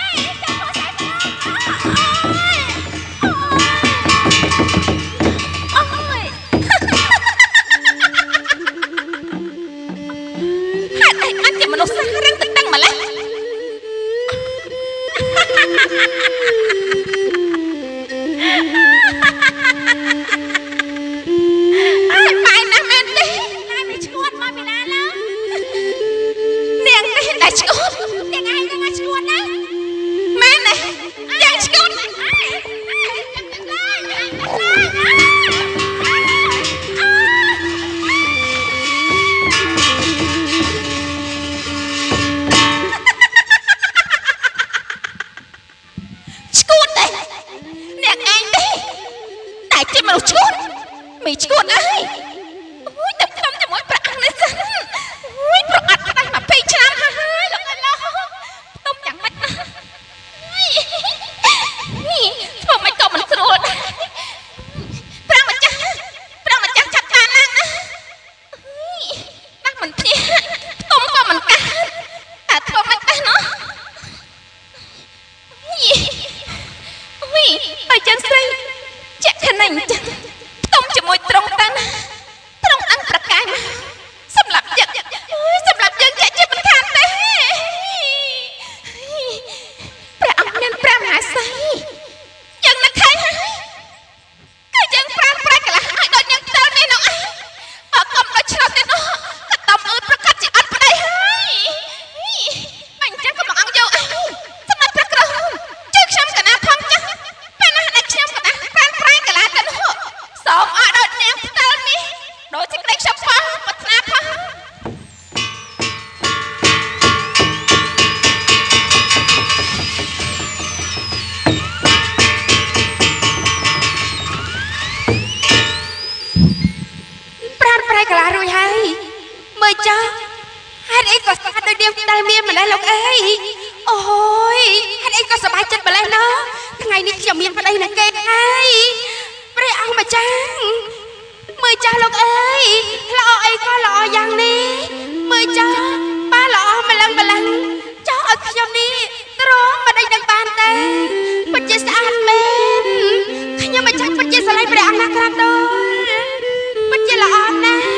មនុស្សរឹងទឹកម្លេះអើបាយណាស់មែនទេណាវាឈួតមកពីណាឡើយនាងនេះតែឈួតនាងឯងនឹងឈួតណាមែនទេយ៉ាងឈួតមីឈួតអើយអូយតែខ្ញុំជាមួយប្រាក់នេះសិនអូយប្រអត់តែ20ឆ្នាំហើយលោកអើយលោកទុំយ៉ាងម៉េចនេះធ្វើមិនក៏មិនស្រួលប្រាំម្ចាស់ចាប់បានណាស់ណាស់មិនភ្ញាទុំក៏មិនកាត់តែធ្វើមិនដែរណោះអូយហើយចឹងស្រីចាក់ខណៃចឹងជាមួយត្រង់តាណាត្រង់អង្គប្រកាយមកសម្រាប់យើងចាក់ជាមិនខានទេព្រះអង្គមានព្រះមហាក្សត្រយើងនឹកឃើញហើយគឺយើងប្រានប្រែកន្លះឲ្យដូចយើងផ្ទាល់នេះនោះឯងបើកុំដូចឆ្នោតទេនោះក៏តំអឺតប្រកាសជាអត់ប្តីហើយអញ្ចឹងក៏មកអង្គយកឯងសម្រាប់ព្រះក្រហមជួយខ្ញុំកណាផងចាស់ពេលណាដែលខ្ញុំកណាប្រានប្រែកន្លះទៅនោះសូមឲ្យដូចនាងផ្ទាល់នេះដូចសេចក្តីខ្ញុំផងប្រាថ្នាផងប្រានប្រែកន្លះរួចហើយមើលចុះហេតុអីក៏ស្អាតដូចនាងផ្ទាល់មានម្លេះលោកអើយអូយហេតុអីក៏សប្បាយចិត្តម្លេះណោះថ្ងៃនេះខ្ញុំមានប្តីនឹងគេហើយព្រះអង្គម្ចាស់មើលចាស់លោកអើយល្អអីក៏ល្អយ៉ាងនេះមើលចាស់ប៉ាល្អម្លឹងចោះឲ្យខ្ញុំនេះត្រង់មិនដេញនឹងបានទេពិតជាស្អាតមែនខ្ញុំម្ចាស់ពិតជាស្រឡាញ់ព្រះអង្គណាស់ក្រាបទូលពិតជាល្អណាស់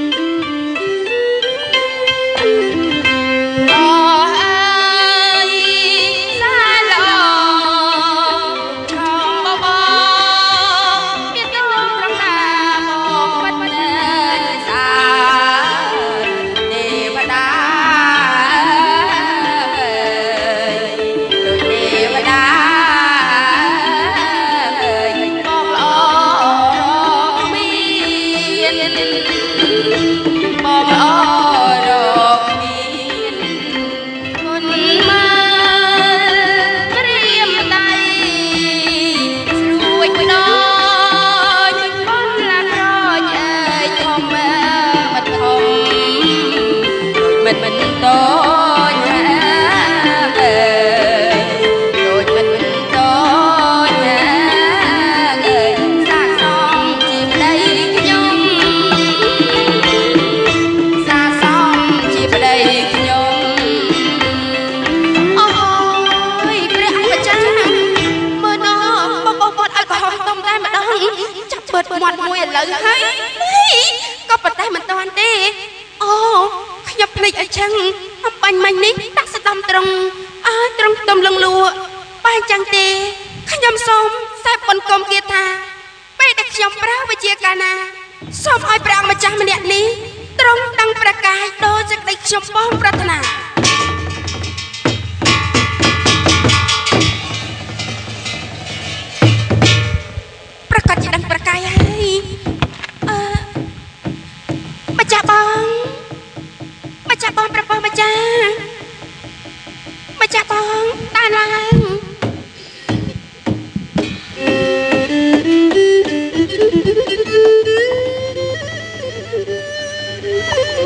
មាត់មួយឥឡូវហើយក៏ប៉ុន្តែមិនតាន់ទេអូខ្ញុំភ្លេចអញ្ចឹងអំបញ្ញមិញនេះដាក់ស្ដំត្រង់ត្រង់ទំលឹងលួបែរចឹងទេខ្ញុំសូមសេពបន្គុំគាថាពេលដែលខ្ញុំប្រើវិជាកាលណាសូមឲ្យព្រះអង្គម្ចាស់ម្នាក់នេះត្រង់ដឹងប្រកាយដូចសេចក្តីខ្ញុំបងប្រាថ្នាប្រកាសជាដឹងប្រកាយហើយម្ចាស់បងប្រពន្ធម្ចាស់បងតាឡើង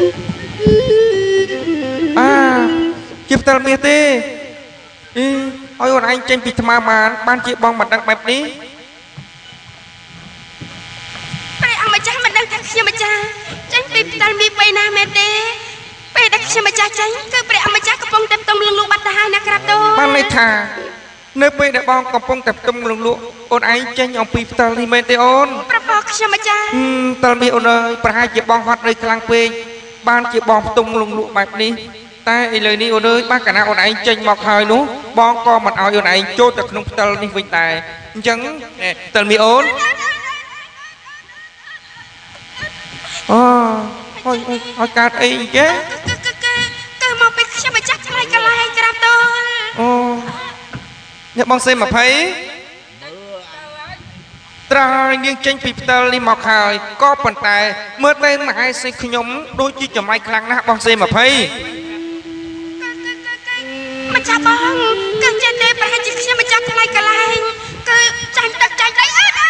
ជាផ្ទាល់មាសទេឲ្យអូនឯងចេញពីថ្មបានជាបងមិនដឹងបែបនេះព្រះអង្គម្ចាស់មិនដឹងថាខ្ញុំម្ចាស់ចេញពីផ្ដាល់មីបីណាមែនទេពេលដែលខ្ញុំម្ចាស់ចេញគឺព្រះអង្គម្ចាស់កំពុងតែផ្ទុំលងលក់បាត់ទៅហើយណាក្រាបទូលបានន័យថានៅពេលដែលបងកំពុងតែផ្ទុំលងលក់អូនឯងចេញអំពីផ្ដាល់នេះមែនទេអូនប្រពោខ្ញុំម្ចាស់ផ្ដាល់មីអូនអើយប្រហែលជាបងហត់នឿយខ្លាំងពេកបានជាបងផ្ទុំលងលក់បែបនេះតែឥឡូវនេះអូនអើយបានកាលណាអូនឯងចេញមកហើយនោះបងក៏មិនឲ្យអូនឯងចូលទៅក្នុងផ្ទិលនេះវិញដែរអញ្ចឹងផ្ទិលមីអូនអូឲ្យកើតអីគេគឺមកពីខ្ញុំម្ចាស់ឆ្លៃកន្លែងក្រាបទូលអូអ្នកបងសេ20ត្រាយនាងចេញពីផ្ទិលនេះមកហើយក៏ប៉ុន្តែមើលទៅមហេសីខ្ញុំដូចជាចម្លៃខ្លាំងណាស់បងសេ20 ម្ចាស់បងគឺចេះទេប្រហែលជាខ្ញុំម្ចាស់ថ្លៃកន្លែងគឺចាញ់ទឹកចាញ់អី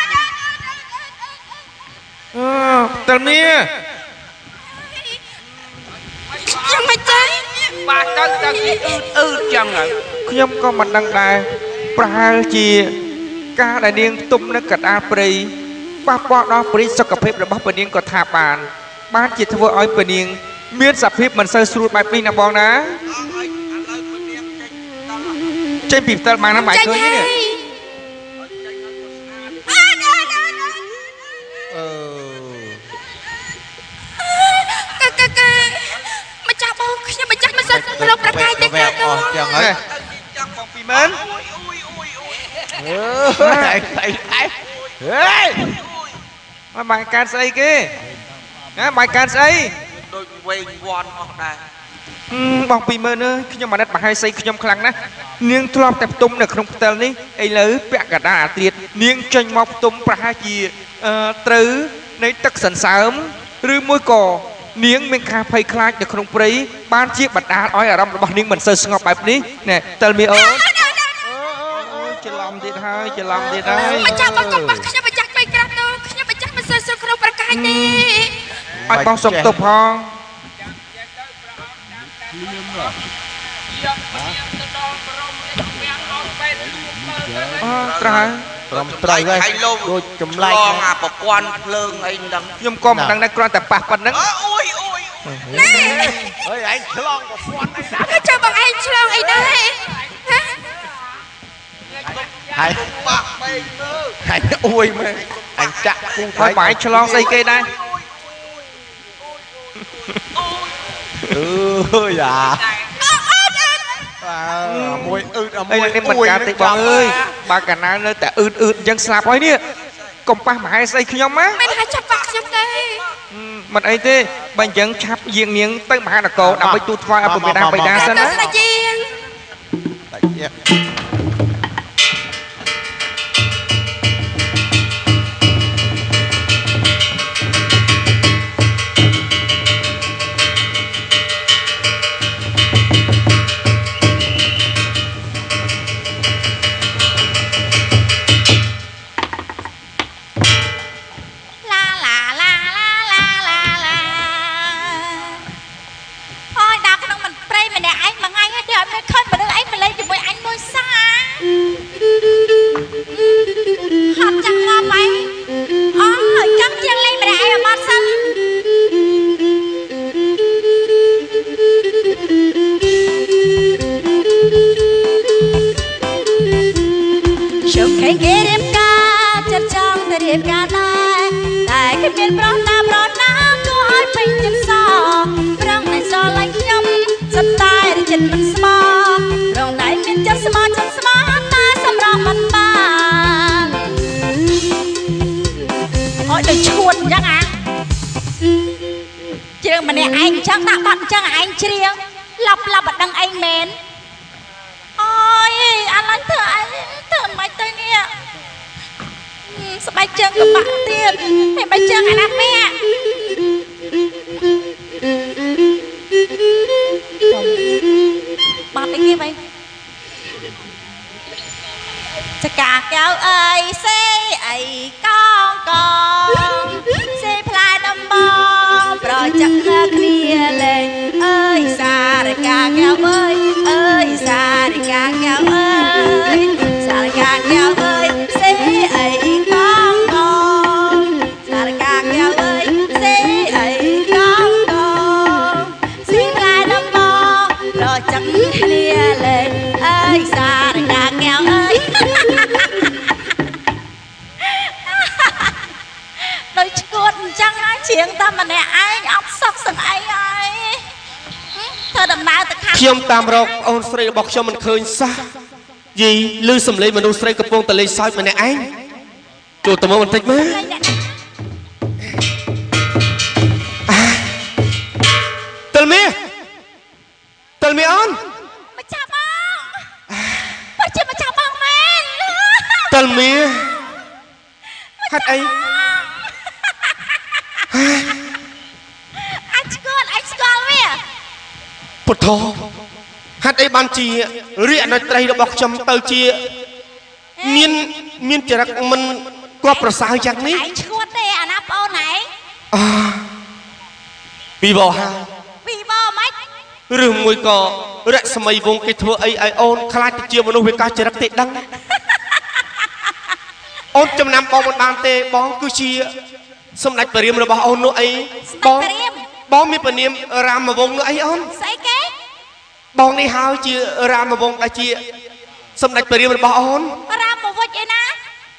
តើមីខ្ញុំម្ចាស់បាទទៅចឹងហើយខ្ញុំក៏មិនដឹងដែរប្រហែលជាការដែលនាងផ្ទុំនៅកណ្ដាលព្រៃប៉ះពាល់ដល់ព្រៃសុខភាពរបស់ព្រះនាងក៏ថាបានជាធ្វើឲ្យព្រះនាងមានសភាពមិនសូវស្រួលបែបនេះណាបងណាចេញពីផ្ទិលបានណាបាយឃើញនេះម្ចាស់បងខ្ញុំម្ចាស់មិនសិនរកប្រកាយទេអស់ចឹងហើយចង់បង20000ហើយបាយកាត់ស្អីគេណាបាយកាត់ស្អីដូចវែងវាន់អស់ដែរបង20000អើយខ្ញុំអាណិតមហេសីខ្ញុំខ្លាំងណាស់នាងធ្លាប់តែផ្ទុំនៅក្នុងផ្ទិលនេះឥឡូវពាក់កណ្ដាលអាត្រៀតនាងចេញមកផ្ទុំប្រហែលជាត្រូវនៃទឹកសន្សើមឬមួយក៏នាងមានការភ័យខ្លាចនៅក្នុងព្រៃបានជាបណ្ដាលឲ្យអារម្មណ៍របស់នាងមិនសូវស្ងប់បែបនេះណែតើមីអូនច្រឡំទៀតហើយម្ចាស់បងកុំបាក់ខ្ញុំម្ចាស់ពេកក្រាបទៅខ្ញុំម្ចាស់មិនសូវស្រួលក្នុងប្រកាយទេឲ្យបងសុំទប់ផងត្រូវហើយត្រឹមត្រូវហើយដូចចម្លែកអាប្រព័ន្ធភ្លើងអីហ្នឹងខ្ញុំក៏មិនដឹងដែរគ្រាន់តែប៉ះប៉ុណ្្នឹងអូយអើយឯងឆ្លងប្រព័ន្ធអីណាចាំបងឯងឆ្លងអីដែរហើយបាក់ពេកមើលហើយអួយមើលអញចាក់គូហើយបាយឆ្លងស្អីគេដែរយ៉ាមួយមួយនេះមិនការទេបងអើយបើកាលណានៅតែអឺតអញ្ចឹងស្លាប់ហើយនេះកុំប៉ះមហេសីខ្ញុំណាមិនថាចាប់បាក់ខ្ញុំទេមិនអីទេបើអញ្ចឹងឆាប់យាងនាងទៅមហានគរដើម្បីទូលថ្វាយអពុមេដាបិតាសិនណាម្នាក់ឯងចឹងដាក់បាត់ចឹងឯងជ្រៀងឡប់អត់ដឹងឯងមែនអូយអាឡែងធ្វើអីធ្វើមិនទៅនេះស្បែកជើងក៏បាក់ទៀតមិនបែកជើងអាណាពាក់បាត់អីគេបែចកាកៅអើយសេអីកងសេផ្លែដំបងប្រចាំគ្នាលេងអើយសារកាកៅអើយសារិកាកៅអើយជាងតែម្នាក់ឯងអត់សក់សឹងអីហើយធ្វើដំណើរទៅខាងខ្ញុំតាមរកអូនស្រីរបស់ខ្ញុំមិនឃើញសោះយីឮសំឡេងមនុស្សស្រីកំពុងតលេងសើចម្នាក់ឯងចូលទៅមកបន្តិចមើលតលមីអូនម្ចាស់បងបើជាម្ចាស់បងមែនតលមីហេតុអីអញស្គាល់វាពុទ្ធោហេតុអីបានជារាជអនុត្រីរបស់ខ្ញុំទៅជាមានចរិតមិនគាត់ប្រសើរយ៉ាងនេះឯងឈួតទេអាណាប្អូនឯងពីបោហើយមិនឬមួយក៏រស្មីវងគេធ្វើអីឲ្យអូនខ្លាចទៅជាមនុស្សវាកាចរិតទេដឹងអូនចំណាំបងមិនបានទេបងគឺជាសម្ដេចព្រះរាមរបស់អូននោះអីបងមានព្រះនាមរាមវង្សនោះអីអូនស្អីគេបងនេះហើយជារាមវង្សដែលជាសម្ដេចព្រះរាមរបស់អូនរាមវង្សអីណា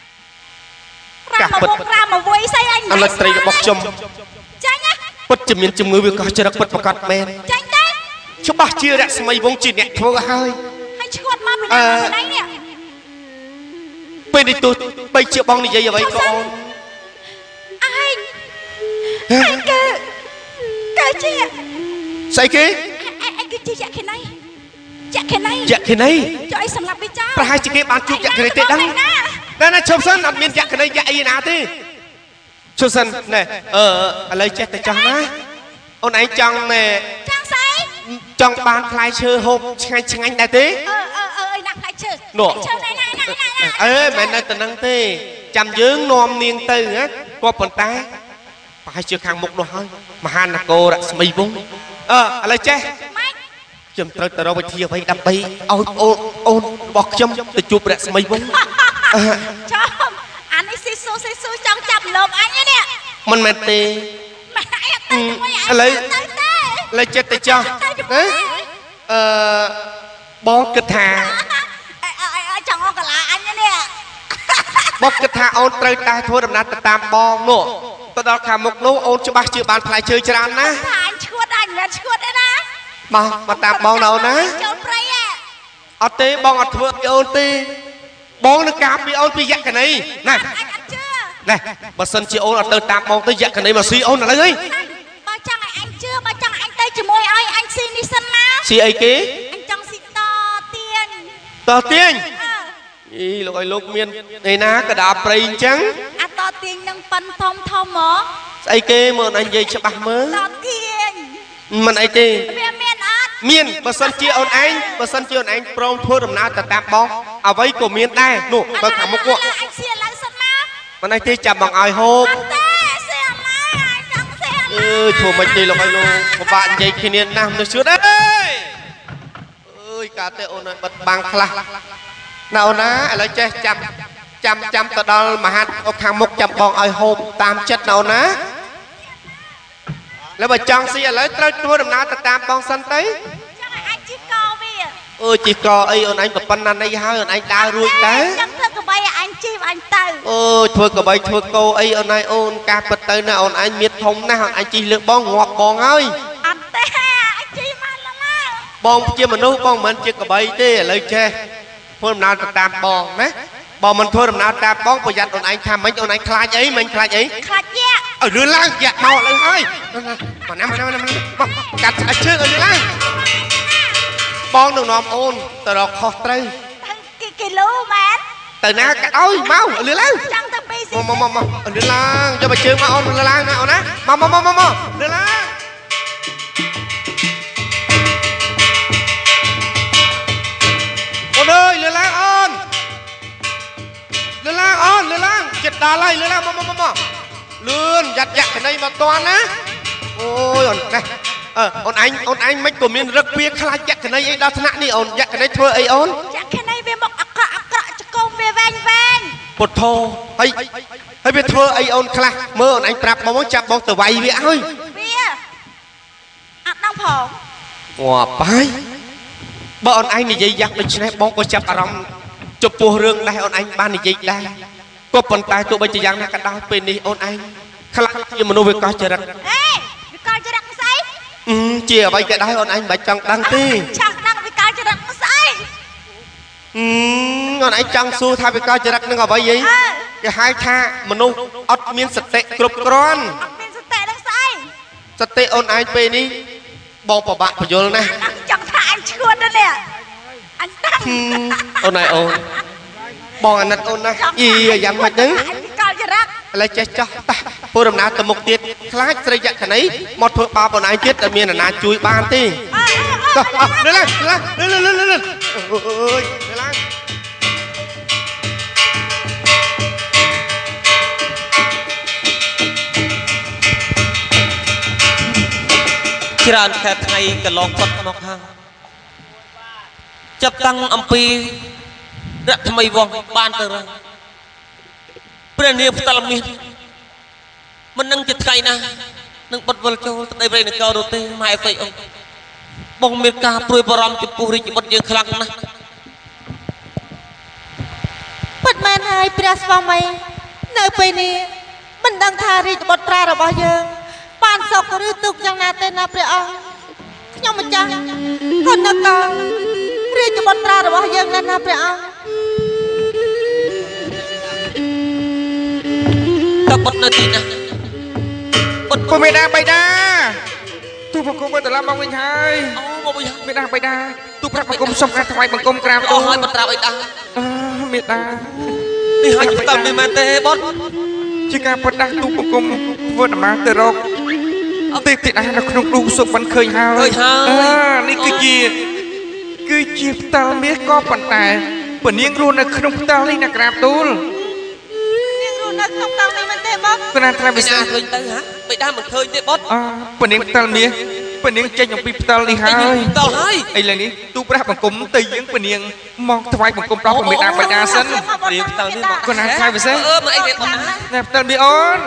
រាមវង្សស្អីអញអលិត្រីរបស់ខ្ញុំចាញ់ណាពិតជាមានជំងឺវាកោះចរិតពិតប្រកបមែនចាញ់ទេច្បាស់ជារស្មីវង្សជាអ្នកធ្វើហើយឈួតមកពីណានេះពេលនេះទូបីជាបងនិយាយអ្វីក៏អូនឯងគឺជាស្អីគេឯងគឺជាយក្ខិនីចុះអីសម្រាប់វាចោលប្រហែលជាគេបានជួបយក្ខិនីទេដឹងណាឈប់សិនអត់មានយក្ខិនីយក្ខអីណាទេឈប់សិនណែឥឡូវចេះតែចង់ណាអូនឯងចង់ណែចង់បានផ្លែឈើហូបឆ្ងាញ់ដែរទេអីណាផ្លែឈើមិននៅតែនឹងទេចាំយើងនាំនាងទៅណាក៏ប៉ុន្តែប្រហែលជាខាងមុខនោះហើយមហានគររស្មីវង្សឥឡូវចេះខ្ញុំត្រូវទៅរកវិធីអ្វីដើម្បីឲ្យអូនរបស់ខ្ញុំទៅជួបរស្មីវង្សចាំអានេះស៊ីស៊ូចង់ចាប់លោបអញនេះមិនមែនទេឥឡូវចិត្តទៅចោះបងគិតថាចង់អកលាអញនេះបងគិតថាអូនត្រូវតែធ្វើដំណើរទៅតាមបងនោះទៅដល់ខាងមុខនោះអូនច្បាស់ជាបានផ្លែឈើច្រើនណាស់ថាអញឈួតអញមិនឈួតទេណាមកតាមបងណាអូនណាចូលព្រៃអត់ទេបងអត់ធ្វើពីអូនទេបងនឹងការពីអូនពីយក្ខនីណាណែបើសិនជាអូនអត់ទៅតាមបងទៅយក្ខនីមកស៊ីអូនឥឡូវអីបើចង់ឲ្យអញជឿបើចង់អញទៅជាមួយឲ្យអញស៊ីនេះសិនណាស៊ីអីគេអញចង់ស៊ីតទៀងអីលោកឲ្យលោកមានឯណាកដាព្រៃអញ្ចឹងអាតទៀងនឹងប៉ិនធំហ៎ស្អីគេមើលអញនិយាយច្បាស់មើលតទៀងមិនអីទេវាមានអត់មានបើសិនជាអូនឯងព្រមធ្វើដំណើរទៅតាមបងអ្វីក៏មានដែរនោះទៅខាងមុខនោះអញស៊ីឡើងសិនណាមិនអីទេចាំបងឲ្យហូបអត់ទេស៊ីអឡើយអញចង់ស៊ីអើយធ្វើមិនទេលោកឲ្យលោកពិបាកនិយាយគ្នាណាស់មនុស្សជឿអើយកាទេអូនឲ្យបិទបាំងខ្លះណាអូនណាឥឡូវចេះចាំទៅដល់មហាខាងមុខចាំបងឲ្យហូបតាមចិត្តណាអូនណាแล้วបើចង់ស៊ីឥឡូវត្រូវធ្វើដំណើរទៅតាមបងសិនទៅចង់ឲ្យអញជីកវាជីកអីអូនឯងប្រប៉ុណ្ណានេះហើយអូនឯងដើររួចតើចង់ធ្វើកបីឲ្យអញជីអញទៅធ្វើកបីធ្វើគោអីអូនឯងអូនការពិតទៅណាអូនឯងមានធំណាស់អូនឯងជីលើបងងាប់បងហើយអត់ទេអញជីមកឡើងបងជាមនុស្សបងមិនជាកបីទេឥឡូវចេះធ្វើដំណើរទៅតាមបងណាបើមិនធ្វើដំណើរតាមបងប្រយ័ត្នអូនឯងថាមិនអូនឯងខ្លាចអីមិនខ្លាចអីខ្លាចយ៉ាលឿនឡើងយ៉ាក់មកលើហើយមកណាកាត់ឆ្អឹងជើងឲ្យលឿនឡើងបងនឹងនាំអូនទៅរកខុសត្រូវគីឡូមែនទៅណាកាត់អើយមកលឿនឡើងចង់ទៅពីមកលឿនឡើងយកមកជើងមកអូនលឿនឡើងណាអូនណាមកលឿនឡើងអូនអើយលឿនឡើងអូនលឿនឡើងចិត្តដល់ហើយលឿនឡើងមកលឿនយ៉ាត់យក្ខនីមកតន់ណាអូយអូននេះអូនឯងមិនក៏មានរឹកវាខ្លាចយក្ខនីអីដល់ថ្នាក់នេះអូនយក្ខនីធ្វើអីអូនយក្ខនីវាមកអក្រក់ចកុំវាវែងពុទ្ធោហើយវាធ្វើអីអូនខ្លះមើលអូនឯងប្រាប់បងចាប់បងទៅវាយវាហើយវាអត់ដឹងផងងាប់បាយបើអូនឯងនិយាយយ៉ាក់ដូច្នេះបងក៏ចាប់អារម្មណ៍ចំពោះរឿងដែរអូនឯងបាននិយាយដែរក៏ប៉ុន្តែទោះបីជាយ៉ាងណាក៏ដោយពេលនេះអូនឯងខ្លាចជាមនុស្សវាកោះចរិតអេវាកោចរិតស្អីជាអ្វីក៏ដែរអូនឯងមិនចង់ដឹងទេចង់ដឹងវាកោចរិតស្អីអូនឯងចង់សួរថាវាកោចរិតនឹងអ្វីគេហៅថាមនុស្សអត់មានសតិគ្រប់គ្រាន់អត់មានសតិនឹងស្អីសតិអូនឯងពេលនេះបងប្របាក់បញ្យលណាស់ចង់ថាអញឈួតទៅនេះអញតាំងអូនឯងអូនបងអាណិតអូនណាអីយ៉ាងម៉េចទៅកោចរិតឥឡូវចេះចោះតោះពលដំណើរទៅមុខទៀតខ្លាចស្រីយក្ខណីមកធ្វើបាបអូនឯងទៀតតែមានអាណាជួយបានទេតោះលើឡើងលើអើយលើឡើងច្រើនខែថ្ងៃកន្លងផុតមកហើយចាប់តាំងអំពីរកថ្មីវងបានទៅrồiព្រះនាងផ្ទាល់មាសមិននឹងជាថ្ងៃណានឹងបត់វិលចូលទៅដីព្រៃនគរនោះទេម៉ែស្អីអូនបងមានការព្រួយបារម្ភចំពោះរាជបុត្រយើងខ្លាំងណាស់ពិតមែនហើយព្រះស្វាមីនៅពេលនេះមិនដឹងថារាជបុត្រារបស់យើងបានសុខឬទុក្ខយ៉ាងណាទេណាព្រះអង្គខ្ញុំម្ចាស់ក៏នឹកដល់រាជបុត្រារបស់យើងដែរណាព្រះអង្គតើបុត្រនៅទីណាបុត្រពុំមេដាបៃតាទូបង្គំទៅឡើងមកវិញហើយអូមកវិញមេដាបៃតាទូប្រាប់បង្គំសុំការថ្វាយបង្គំក្រាបអស់ហើយបុត្រាបៃតាមេដានេះហើយផ្ទាល់មានមែនទេបុត្រជាការប្រដាស់ទូបង្គំធ្វើដំណើរទៅរកទេពធីតានៅក្នុងរូបសុបបានឃើញហើយនេះគឺជាផ្ទាល់មាសក៏ប៉ុន្តែពនាងរស់នៅក្នុងផ្ទាល់នេះណាក្រាបទូលនាងរស់នៅក្នុងតង់នេះមែនទេបងគណៈត្រាវិសេសឃើញទៅហ่าបៃតាមិនឃើញទេបុត្រពនាងផ្ទាល់មាសពនាងចេញអំពីផ្ទាល់នេះហើយផ្ទាល់ហើយឥឡូវនេះទូព្រះបង្គំទៅយើងពនាងមកថ្វាយបង្គំដល់មេដាបៃតាសិនរៀងផ្ទាល់នេះមកគណៈត្រាវិសេសមិនអីទេបុត្រណាផ្ទាល់មាសអូន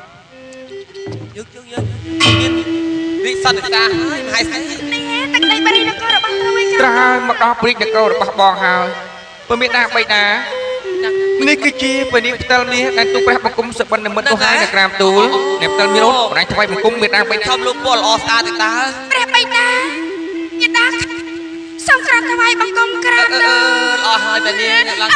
យើងមានរិសន្តិការហើយមហេសីនេះទឹកដីបរិនគររបស់ព្រះវិញត្រាហើយមកដល់ព្រិចនគររបស់បងហើយពមេដាបៃតានេះគឺជាពនាងផ្ទាល់មាសដែលទូព្រះបង្គំសបិននិមិត្តនោះហើយនៅក្រាមទូលអ្នកផ្ទាល់មាសអូនបងឯងថ្វាយបង្គំមេដាបៃតាខំលោកពលល្អស្អាតទេតាព្រះបិតាញាតាសូមក្រាបថ្វាយបង្គំក្រាបទៅល្អហើយតានាងឡើង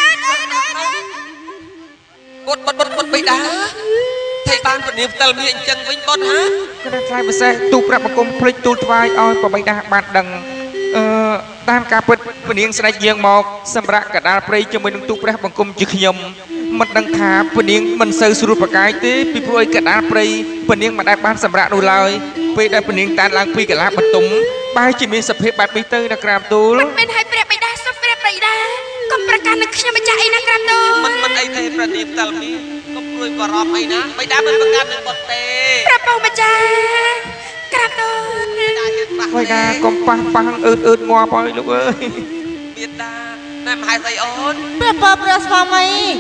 បុតបៃតាថៃបានពនាងផ្ទាល់មាសអញ្ចឹងវិញបុតហ่าគណៈថ្លៃពិសេសទូព្រះបង្គំភ្លេចទូលថ្វាយឲ្យបបៃតាបានដឹងតាមការពិតពនាងស្ដេចយើងមកសម្រាប់កដាលព្រៃជាមួយនឹងទូព្រះបង្គំជាខ្ញុំមិនដឹងថាពនាងមិនសូវស្រួលប្រកាយទេពីព្រោះឲ្យកដាលព្រៃពនាងមិនដែលបានសម្រាប់នោះឡើយពេលដែលពនាងតានឡើងពីកលាបន្ទុំបែរជាមានសភាពបែបនេះទៅនៅក្រាមទូលមិនហើយព្រះបិតាសូមព្រះបិតាកុំប្រកាន់នឹងខ្ញុំម្ចាស់អីណាក្រាបទូលមិនអីទេព្រះនាងផ្ទាល់មាសកុំព្រួយបារម្ភអីណាបៃតាមិនប្រកាន់នឹងបុតទេព្រះពូម្ចាស់ក្រាបទូលបៃតាកុំប៉ះអឺតងាប់ហើយលោកអើយមានតាណែមហេសីអូនព្រះស្វាមី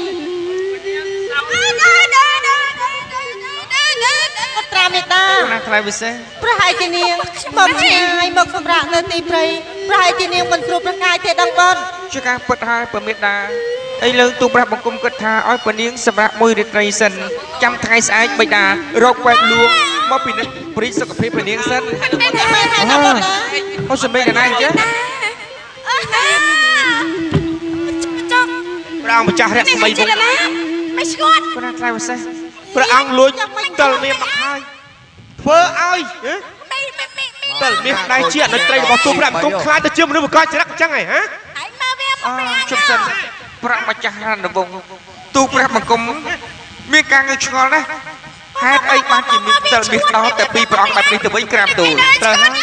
បុត្រាមេតាគណៈថ្លៃពិសេសប្រហែលជានាងមកឆ្ងាយមកសម្រាប់នៅទីព្រៃប្រហែលជានាងមិនស្រួលប្រកាយទេដឹងបងជាការពិតហើយពមេដាឥឡូវទូព្រះបង្គំគិតថាឲ្យពនាងសម្រាប់មួយរាត្រីសិនចាំថ្ងៃស្អែកបៃតារកពេទ្យលួងមកពិនិត្យព្រីសុខភាពពនាងសិនអូសម្បេងកណាអញ្ចឹងព្រះអង្គម្ចាស់រស្មីវងមិនស្គាល់គណៈថ្លៃពិសេសព្រះអង្គលួចផ្ទាល់មាសមកហើយធ្វើឲ្យផ្ទាល់មាសដៃជាអនុត្រីរបស់ទូព្រះបង្គំខ្លាចទៅជាមនុស្សបង្កចរិតអញ្ចឹងហ៎ហ៎ឯងមកវាមកព្រះជប់សិនប្រាក់ម្ចាស់រណវងទូព្រះបង្គំមានការងើយឆ្ងល់ណាស់ហេតុអីបានជាមានផ្ទាល់មាសដល់តែពីព្រះអង្គបែបនេះទៅវិញក្រាបទូលត្រូវហើយ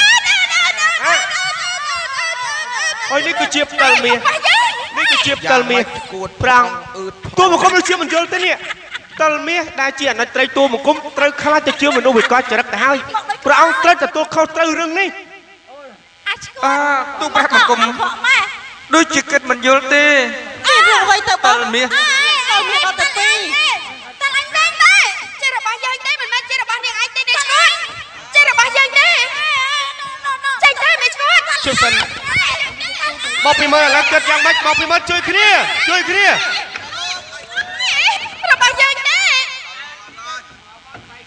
អើយនេះគឺជាផ្ទាល់មាសនេះគឺជាផ្ទាល់មាសប្រាំងទូបង្គំដូចជាមិនយល់ទេនេះផ្ទាល់មាសដែលជាអនុត្រីទូបង្គំត្រូវខ្លាចទៅជាមនុស្សវិកលចរិតទៅហើយព្រះអង្គត្រូវទទួលខុសត្រូវរឿងនេះទូព្រះបង្គំដូចជាគិតមិនយល់ទេមានរឿងអ្វីទៅបងផ្ទាល់មាសទៅមានអត់ទៅពីរតែអញមែនទេជារបស់យើងទេមិនមែនជារបស់នាងឯងទេនេះស្គាល់ជារបស់យើងទេចេញទៅមិនស្គាល់ជប់សិនមកពីមើលឥឡូវគិតយ៉ាងម៉េចមកពីមើលជួយគ្នារបស់យើងទេ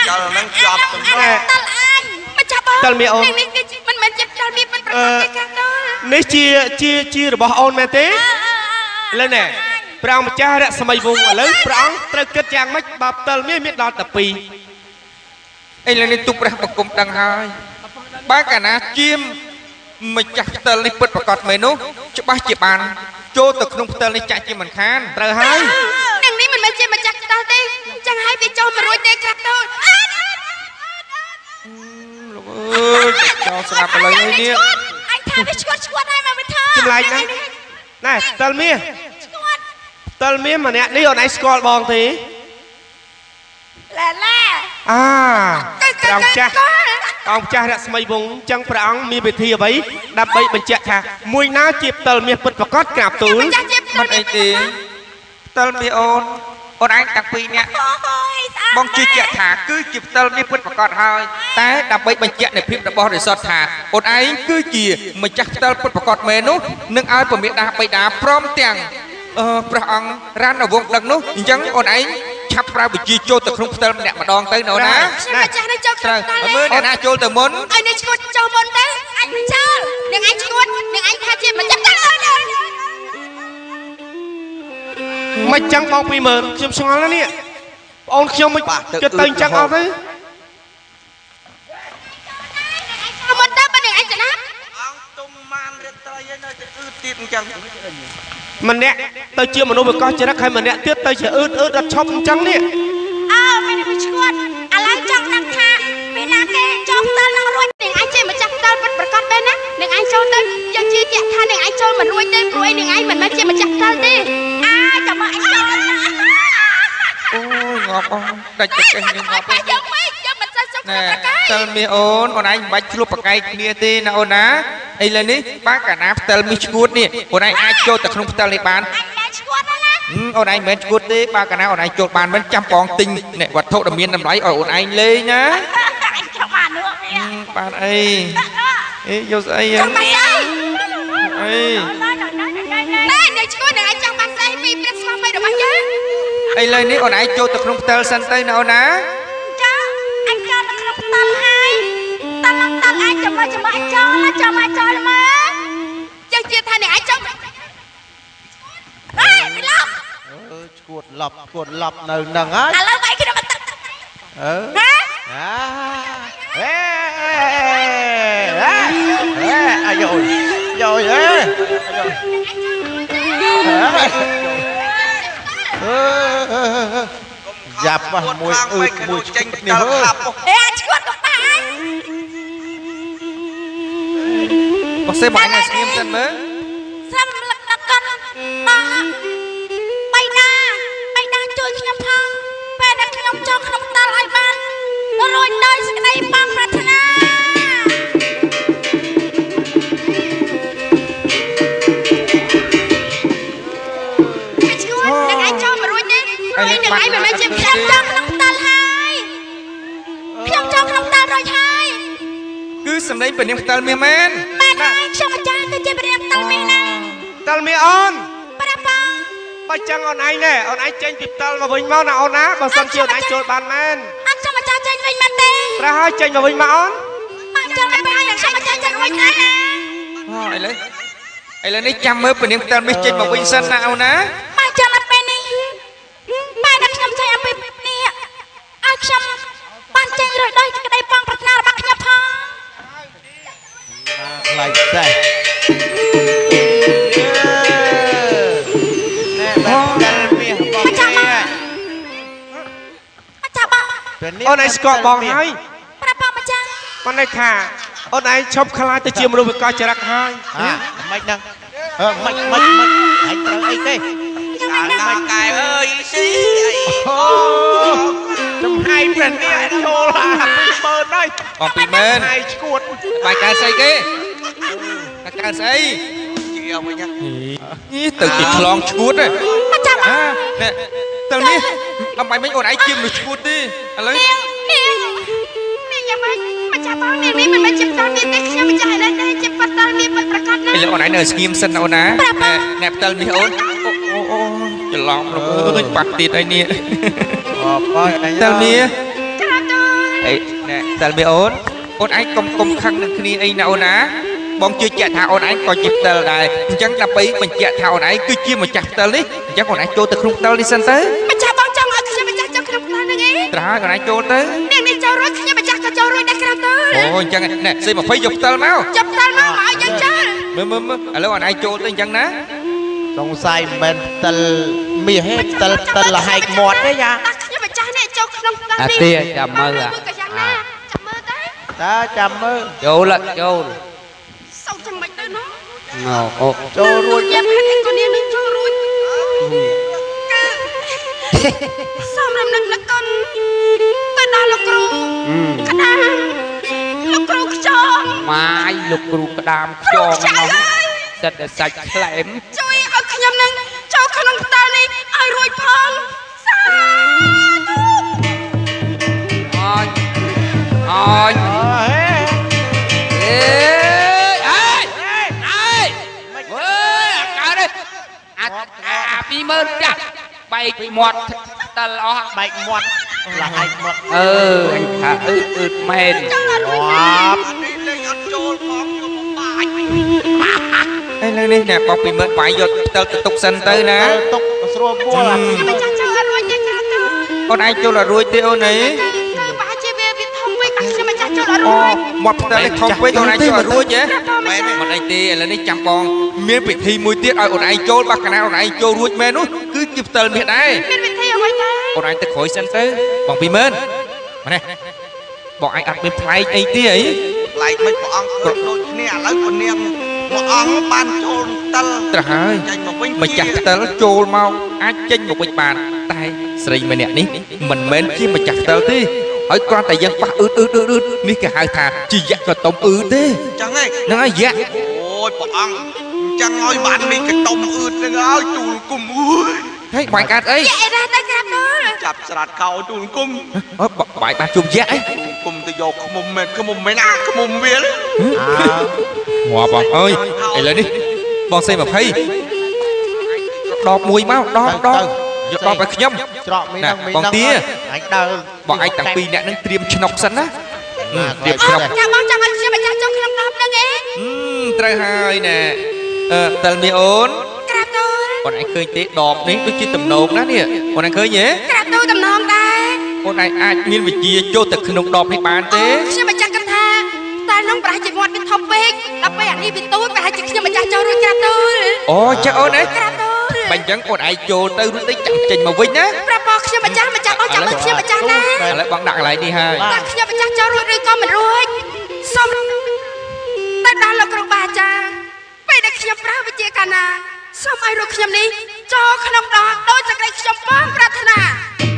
cho nó chọc anh mà chọc ơi Tao mi ôn mình chụp tao mi mình nấy chia rồi bỏ ôn mẹ té lên nè prang mà cha đã sầm vùng ở lớn prang trời kết trang mấy bạp tao mi biết đo tập pi ấy là nên tục ra một cùng đằng hai ba cả na chim mình chặt tơ lên bật vào cọt mày nốt cho ba chị bàn cho từ không tơ lên chạy chim mình khan trời hai đằngนี้mình chim mà chặt tao đi chẳng hay bị cho mà rồi tê khát thôi cho sạp vào lấy ấy đi anh thà với chuột đây mà với thà chim lại nè này tao mi mà nè đi ở này score bong thì là ông cha đã sắm vùng chẳng phải ông mi bị thi vậy đập bậy bệnh chạy thà mùi ná chịp tờ miệt bật vào cốt cạp túi mình ấy thì tơ mi ôn anh đặc biệt nè bong chia chẹt thả cứ chụp tơ mi bật vào cọt hơi té đập bậy bệnh chạy này phim đập bò để sọt thả anh cứ chìa mình chắc tơ bật vào cọt mày nốt nâng ai của miệt đá bậy đá prom tiền ông ran ở vùng lần nốt chẳng anh chắp ra bị chia cho từ không tơ nè mà đòn tới nữa ná mới nè na cho từ muốn anh ấy chuột cho muốn đấy anh chơi đừng anh chuột đừng anh tha chim mà chắc chắn mày chẳng bong pi mờ chim xoắn đó nè ông không mới cho tên chẳng ao thế muốn tới bên đừng anh sẽ nát mình nè tao chưa mà nuôi một con chơi đất hay mình nè tiếp tao chỉ ướt đặt chóp trắng nè mình bị chuột anh trong năng tha vì năng cái trong tên năng ruồi đừng anh chơi mà chắc tên bật con bên á đừng anh cho tên dân chia chẹt tha đừng anh cho mình ruồi tên ruồi đừng anh mình mới chơi mà chắc tên đi chồng mà anh cho ôi ngọt không đây chụp cái hình ngọt nè tơ mi ôn anh bạch chụp một cái kia tê nào ôn á ấy lên đi ba cả nắp tơ mi chuột nè anh ai cho từ không tơ lấy bàn anh men chuột đi ba cả nắp anh chuột bàn vẫn trăm bòn tinh nè vật thô đầm miên nằm lấy ở anh lên nhá bạn ấy vô dây ấy ấy lên đi anh cho từ không tơ sân tây nào ná anh cho từ không tơ hai tơ anh chồng anh cho mà chân chia thay này anh cho bị cuột lọc nâng ấy lâu vậy khi nào mà ai rồi dạp vào mùi mùi chanh nhiều hơn bác sĩ bảo anh xem chân mới xem là con bay đa chơi nhầm thang về đặt nhầm cho không ta lại ban rồi đời sẽ đây ban Prathana đừng ai cho mà rồi đừng ai mà mấy chim phèo cho không ta hai phèo cho không ta rồi hai cứ sầm đấy bên em tao miên men sao mà cha tôi chơi bên em tao miên nè tao mi on ba chẳng on anh nè on anh tranh kịp tao mà vinh máu nào on á bao sân chiều anh trôi bàn men anh sao mà cha tranh vinh men tê ra hai tranh mà vinh máu on bạn cho anh bên anh sao mà cha tranh vinh này nè ai lấy đấy chăm mới bên em tao mới tranh mà vinh sân nào ná bạn cho anh bên này bạn đặt nhầm chơi anh bên này anh chăm bạn tranh rồi đây cái đây băng Prathana băng nhập thang like that ôn anh score bong hai con này thả ôn anh chọc khai tới chiều mà nuôi một con chơi đất hai mày nâng mày anh tới ấy kê mày cài ơi xí trong hai phần này thô là mơn đây còn bị mên hai chuột bài ca xây kia ca xây chị ông ấy nhá từ chị lon chuột đấy nè tao đi làm bài mấy con ấy chim được chuột đi anh lấy mình mới chụp tao đi xem mình chạy lên đây chụp tao đi mìnhประกัน bây giờ con ấy nở skim sân nào ná nẹp tao đi ôn chỉ lon rồi bạc tiệt đây nè tao đi nè tần mi ôn anh công khăn được kia ấy nào ná bong chưa chặt thảo ôn anh coi chụp tờ này chẳng là bị mình chặt thảo này cứ chia mà chặt tờ lý chắc còn anh trôi từ khung tờ đi sân tới mà cha bong trong ở kia mà cha trong khung tờ này nghe trả còn anh trôi tới nè đi trôi rồi kia mà cha có trôi rồi đã kêu tới ôi chẳng nè xem mà phải dục tờ máu chụp tờ máu mọi dân cha mơ lâu còn anh trôi tới chẳng ná song sai bên tờ mì hết tờ là hai mọt đấy nha kia mà cha này trôi khung tờ đi tia chầm mơ ta chầm mơ vô là vô sao chẳng mày tới nó ngộ cho ruồi em hết anh con điên cho ruồi sao làm nâng con tôi đã lục ru cái đam lục ru cho mai lục ru cái đam cho nó sạch sạch lẹm chui ở cái nhầm nâng cho khả năng ta này ai ruồi phong ôi đi mơn chặt bay mọt ta lo bay mọt là hai mọt anh thả ướt mền đây lên đi nè bọc bị mơn phải vô tao tục sân tới nè tục xua bua là con anh cho là ruồi tiêu này một tay không với con anh cho là ruồi chứ một anh tê là đi chăm con miếng bị thi mùi tiết ôi anh cho bác nào anh cho ruồi mê nó cứ kịp tờ miệt đây con anh ta khỏi sân tới bọn bị mơn mà này bọn anh ăn miếng phai anh tê ấy lại mấy bọn đôi nè lấy con niềng bọn ban trôn tơ trời ơi mà chặt tơ nó trôn mau ai chênh một bên bàn tay sợi mày nè ní mình mến khi mà chặt tơ thế hỏi con tại dân bắt ướt ní cả hai thà chỉ dắt cho tôm ướt thế chẳng ấy nó dạ ôi bọn chẳng nói bạn đi cái tôm ướt nữa ơi chùi cùng ui thấy bài cát ấy chạy ra ta gặp đó chặt sạt khâu chùi cùng bài ba chùm dạ ấy cùng từ vô không mồm mấy nà không mồm biến hòa bọn ơi đây lên đi bọn xem mà thấy đọt mùi máu đọt phải nhâm nè bọn tía bọn anh tặng pi nè nâng tiêm chọc sẵn á tiêm chọc nhà bọn chẳng anh xem mà cha trong khung tờ đó nghe trời hai nè tần mi ôn crap tôi bọn anh khơi tế đọt đấy với chi tầm nộp đó nè bọn anh khơi nhé crap tôi tầm non ta bọn anh ai miên về chia cho tật khung đọt hay bàn thế xem mà cha cắt tha ta nông bà chỉ một cái thòng bê đập bê đi bị tối bà chỉ xem mà cha cho rồi crap tôi ồ cha ôn đấy crap tôi bạn chẳng còn ai cho tới lúc đấy chẳng trình mà vinh á crap bọc xem mà cha bọc chẳng xem mà cha ta lại bọn đặt lại đi ha xem mà cha cho rồi con mình rồi xong ta đã là con bà cha bây giờ xem ra với chị cả na xong ai rồi xem đi cho khăn ông đó đôi sẽ cái xem bom ra thế nào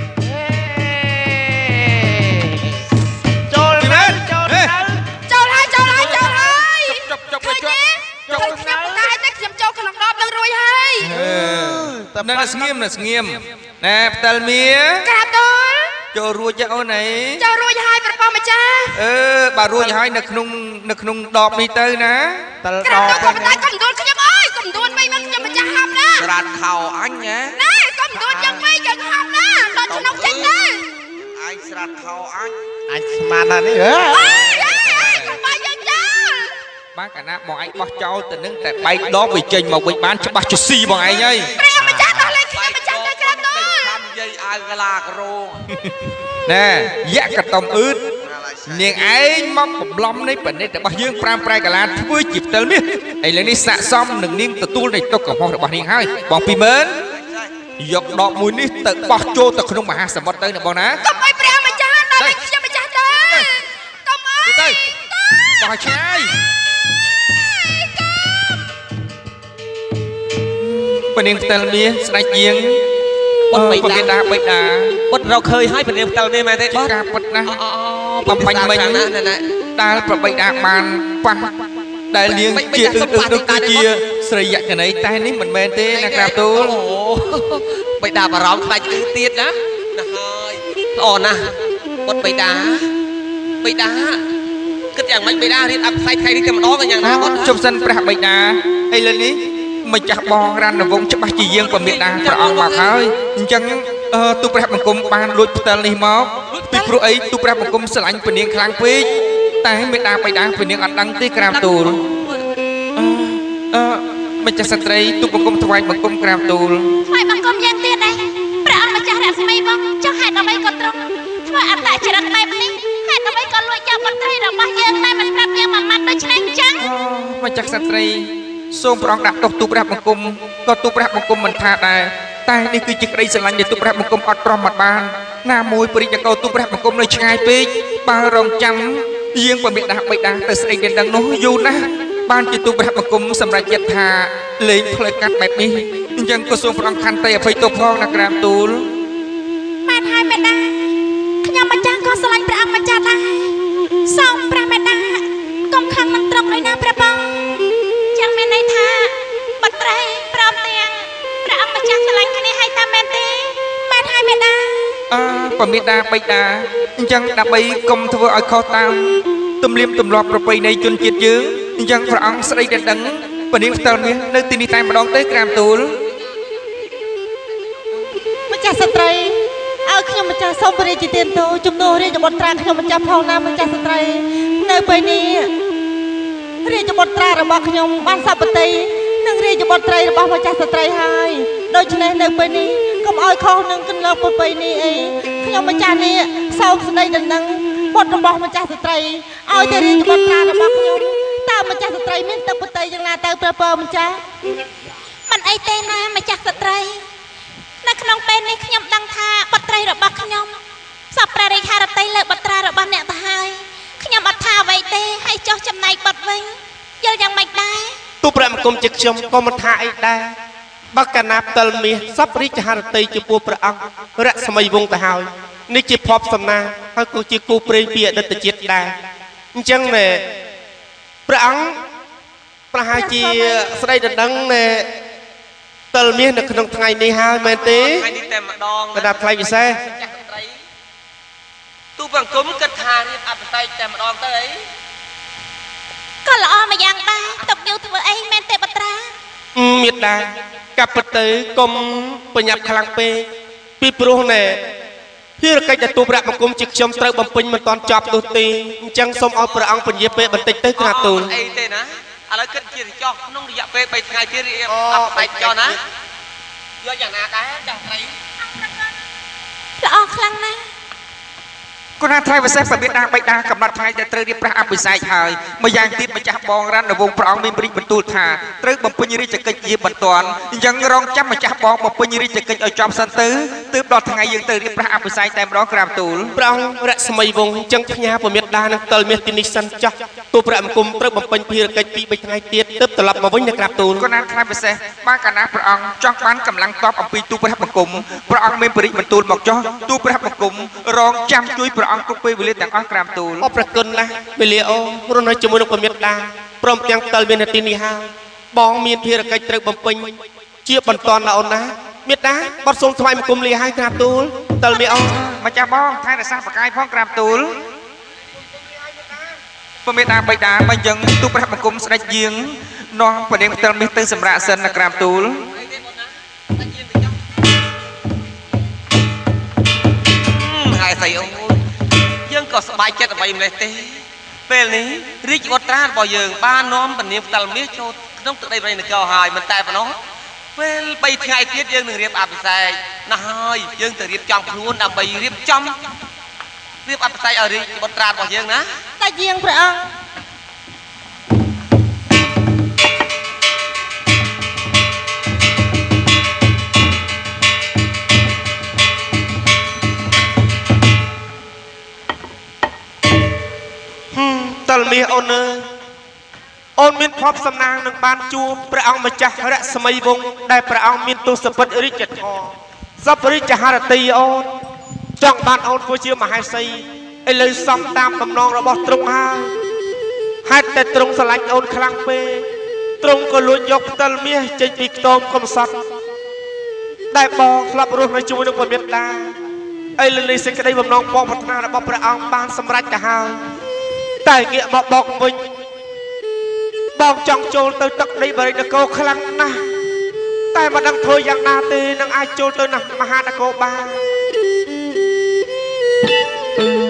nó nghiêm nè tao mía cà tôi cho ruồi cho ô này cho ruồi hai bà con mà cha bà ruồi hai nực nung đọp đi tới nè tao đọp cầm tay cầm đuôn cái ơi cầm đuôn mày mà cha ham đó sạt khâu anh nhé nè cầm đuôn chân mày chân ham đó đọt cho nông chết đó anh sạt khâu anh smart là đấy cầm bay chân cha bác cả na bọn anh bắt cháu từ nâng tại bay đó vì trình mà quay bán cho bác cho xì bọn anh nhây nè dạ cả tông ướt nhưng ấy mong một lom đấy bệnh đấy để bao dương pram prai cả lan với chịp tới biết ấy lấy đi xạ xong đừng niên từ tu này tôi còn mong được bao nhiêu hai bọn pì mến dọc đọt mùi ní tự bỏ trô tự không mà sầm mất tới nè bọn á cầm ơi pram mà cha đó là cha mà cha tới cầm ơi bỏ trái bên em tên bia sài chiên bật bạch đà bật rau khơi hai bên em tàu này mà thế cá bật na bầm bánh mình ta bạch đà bàn pa đại liên chia được chia sợi dạy cái này tay ní mình men thế là cà tu bạch đà và rau tay cứ tiết đó hơi ổn à bật bạch đà cái chẳng mấy bạch đà thì ăn say thay đi cầm đó cái nhà nào trong sân bạch đà hay lên đi mình chặt bò ra là vùng cho bác chỉ riêng của miền Nam phải ông mà thôi chẳng tôi phải bằng cùng ban đôi tờ này máu bị ព្រោះអីទូព្រះបង្គំស្រឡាញ់ពនាងខ្លាំងពេកតែមេដាបៃតាពនាងអត់ដឹងទេក្រាបទូលម្ចាស់ស្ត្រីទូបង្គំថ្វាយបង្គំក្រាបទូលថ្វាយបង្គំយ៉ាងទៀតដែរព្រះអង្គម្ចាស់រស្មីវង្សចុះហេតុអ្វីក៏ទ្រង់ធ្វើអត្តចរិតបែបនេះហេតុអ្វីក៏លួចយកបុត្រីរបស់យើងតែមិនប្រាប់យើងមួយម៉ាត់ដូច្នេះអញ្ចឹងម្ចាស់ស្ត្រីសូមព្រះអង្គដាក់ទោសទូព្រះបង្គំក៏ទូព្រះបង្គំមិនថាដែរតែនេះគឺជាក្តីស្រឡាញ់ដែលទូព្រះបង្គំអត់ប្រមត់បានណាមួយព្រិញកោទូព្រះបង្គំនៅឆ្ងាយពេកបើរងចាំយាងពមេដាបៃតាទៅស្អីគេដឹងនោះយូរណាស់បានជាទូព្រះបង្គំសម្រាប់ចិត្តថាលេងផ្លូវកាត់បែបនេះអញ្ចឹងក៏សូមព្រះអង្គខន្តីអភ័យទោសផងណាក្រាបទូលបានហើយមេដាខ្ញុំម្ចាស់ក៏ស្រឡាញ់ព្រះអង្គម្ចាស់ដែរសូមព្រះមេដាកុំខឹងនឹងត្រង់ដោយណាព្រះបងចឹងមានន័យថាបុត្រីព្រមទាំងព្រះអង្គម្ចាស់ស្រឡាញ់គ្នាឲ្យតាមមែនទេបានហើយមេដាពមេដាបៃតាអញ្ចឹងដើម្បីកុំធ្វើឲ្យខុសតាមទំនៀមទម្លាប់ប្រពៃណីជនជាតិយើងអញ្ចឹងព្រះអង្គស្ដីតែដឹងពនាងផ្ទាល់មាសនៅទីនេះតែម្ដងទេក្រាមទូលម្ចាស់ស្ត្រីឲ្យខ្ញុំម្ចាស់សូមព្រះរាជទានទោជំនួសរាជបុត្រាខ្ញុំម្ចាស់ផងណាម្ចាស់ស្ត្រីនៅពេលនេះរាជបុត្រារបស់ខ្ញុំបានសពតិនិងរាជបុត្រីរបស់ម្ចាស់ស្ត្រីហើយដូច្នេះនៅពេលនេះកុំឲ្យខុសនឹងគន្លងប្រពៃណីអីខ្ញុំម្ចាស់នេះសូមស្ដីដណ្ដឹងបុត្ររបស់ម្ចាស់ស្ត្រីឲ្យតែរាជបុត្រារបស់ខ្ញុំតើម្ចាស់ស្ត្រីមានទឹកបតីយ៉ាងណាទៅព្រះពរម្ចាស់មិនអីទេណាម្ចាស់ស្ត្រីនៅក្នុងពេលនេះខ្ញុំដឹងថាបុត្រីរបស់ខ្ញុំសពព្រះរាជហឫទ័យលើបុត្រារបស់អ្នកទៅហើយខ្ញុំអត់ថាអ្វីទេហើយចោះចំណែកបុត្រវិញយល់យ៉ាងម៉េចដែរទូព្រះបង្គំជាខ្ញុំក៏មិនថាអីដែរបើកាលណាផ្ទាល់មាសសពរាជហឫទ័យចំពោះព្រះអង្គរស្មីវង្សទៅហើយនេះជាភ័ព្វសំណាងហើយក៏ជាគូព្រេងពីអតីតជាតិដែរអញ្ចឹងព្រះអង្គប្រហែលជាស្ដីដណ្ដឹងផ្ទាល់មាសនៅក្នុងថ្ងៃនេះហើយមែនទេថ្ងៃនេះតែម្ដងកណ្ដាប់ថ្លៃពិសេសទូបង្គំគិតថារៀបអបិសេកតែម្ដងទៅអីក៏ល្អមកយ៉ាងដែរទុកយូរធ្វើអីមែនទេបុត្រាមេដាកាប់ពិតទៅកុំបញ្ញាប់ខ្លាំងពេកពីព្រោះភារកិច្ចដែលទូព្រះបង្គំជាខ្ញុំត្រូវបំពេញមិនទាន់ចប់នោះទេអញ្ចឹងសូមឲ្យព្រះអង្គពន្យាពេលបន្តិចទៅក្រាបទូលអីទេណាឥឡូវគិតជាចោះក្នុងរយៈពេល3ថ្ងៃទៀតរៀបអបិសេកចោះណាយកយ៉ាងណាដែរចាស់ស្រីល្អខ្លាំងណាស់គណៈថ្លៃពិសេសពមេដាបៃតាកំណត់ថ្ងៃដែលត្រូវរៀបប្រាស់អភិសេកហើយម្យ៉ាងទៀតម្ចាស់បងរ៉ាន់នៅវងព្រះអង្គមានព្រិចបន្ទូលថាត្រូវបំពេញរាជកិច្ចជាបន្ទាន់អញ្ចឹងរងចាំម្ចាស់បងបំពេញរាជកិច្ចឲ្យចប់សិនទៅទើបដល់ថ្ងៃយើងទៅរៀបប្រាស់អភិសេកតែម្ដងក្រាបទូលព្រះអង្គរស្មីវង្សអញ្ចឹងផ្ញើពមេដានឹងផ្ទាល់មាសទីនេះសិនចាស់ទូព្រះបង្គំត្រូវបំពេញភារកិច្ច2 3ថ្ងៃទៀតទើបត្រឡប់មកវិញនៅក្រាបទូលគណៈថ្លៃពិសេសបានកាលណាព្រះអង្គចង់បានកម្លាំងតបអំពីទូព្រះបង្គំព្រះអង្គមានព្រិចបន្ទូលមកចោះទូព្រះបង្គំរងចាំជួយព្រះអង្គគ្រប់ពេលវេលាទាំងអស់ក្រាបទូលអរព្រគុណណាស់វេលាអូរស់នៅជាមួយនឹងពមេដាព្រមទាំងផ្ទាល់មានទីនេះហើយបងមានភារកិច្ចត្រូវបំពេញជាបន្ទាន់ណាអូនណាមេដាបត់សូមថ្វាយបង្គំលាឲ្យក្រាបទូលផ្ទាល់មានអូម្ចាស់បងថែរក្សាបកាយផងក្រាបទូលពមេដាបៃតាបើយ៉ាងទូព្រះបង្គំស្ដេចយាងនាំពនាងផ្ទាល់មាសទៅសម្រាប់សិនណាក្រាបទូលហើយស្អីអូយើងក៏សប្បាយចិត្តអ្វីម្លេះទេពេលនេះរាជបុត្រារបស់យើងបាននាំពនាងផ្ទាល់មាសចូលក្នុងទឹកដីប្រៃនគរហើយមិនតែប៉ុណ្ណោះពេល3ថ្ងៃទៀតយើងនឹងរៀបអភិសេកណាស់ហើយយើងទៅរៀបចំខ្លួនដើម្បីរៀបចំរៀបអភិសេកឲ្យរាជបុត្រារបស់យើងណាតែយាងព្រះអង្គតលមាសអូនអូនមានភ័ព្វសំណាងនឹងបានជួបព្រះអង្គម្ចាស់រស្មីវង្សដែលព្រះអង្គមានទសពិតរាជធម៌សពរាជហឫទ័យអូនចង់បានអូនធ្វើជាមហេសីឥឡូវសំតាមតំណងរបស់ទ្រង់ហើយហេតុតែទ្រង់ស្រឡាញ់អូនខ្លាំងពេកទ្រង់ក៏លួចយកផ្ទាល់មាសចេញពីខ្ទមកំសត់ដែលបងធ្លាប់រស់នៅជាមួយនឹងពមេដាឥឡូវនេះសេចក្តីបំណងបងប្រាថ្នារបស់ព្រះអង្គបានសម្រេចទៅហើយតែងាកមកបកវិញបងចង់ចូលទៅទឹកដីបរិនគរខ្លាំងណាស់តែមិនដឹងធ្វើយ៉ាងណាទេនឹងអាចចូលទៅមហានគរបាន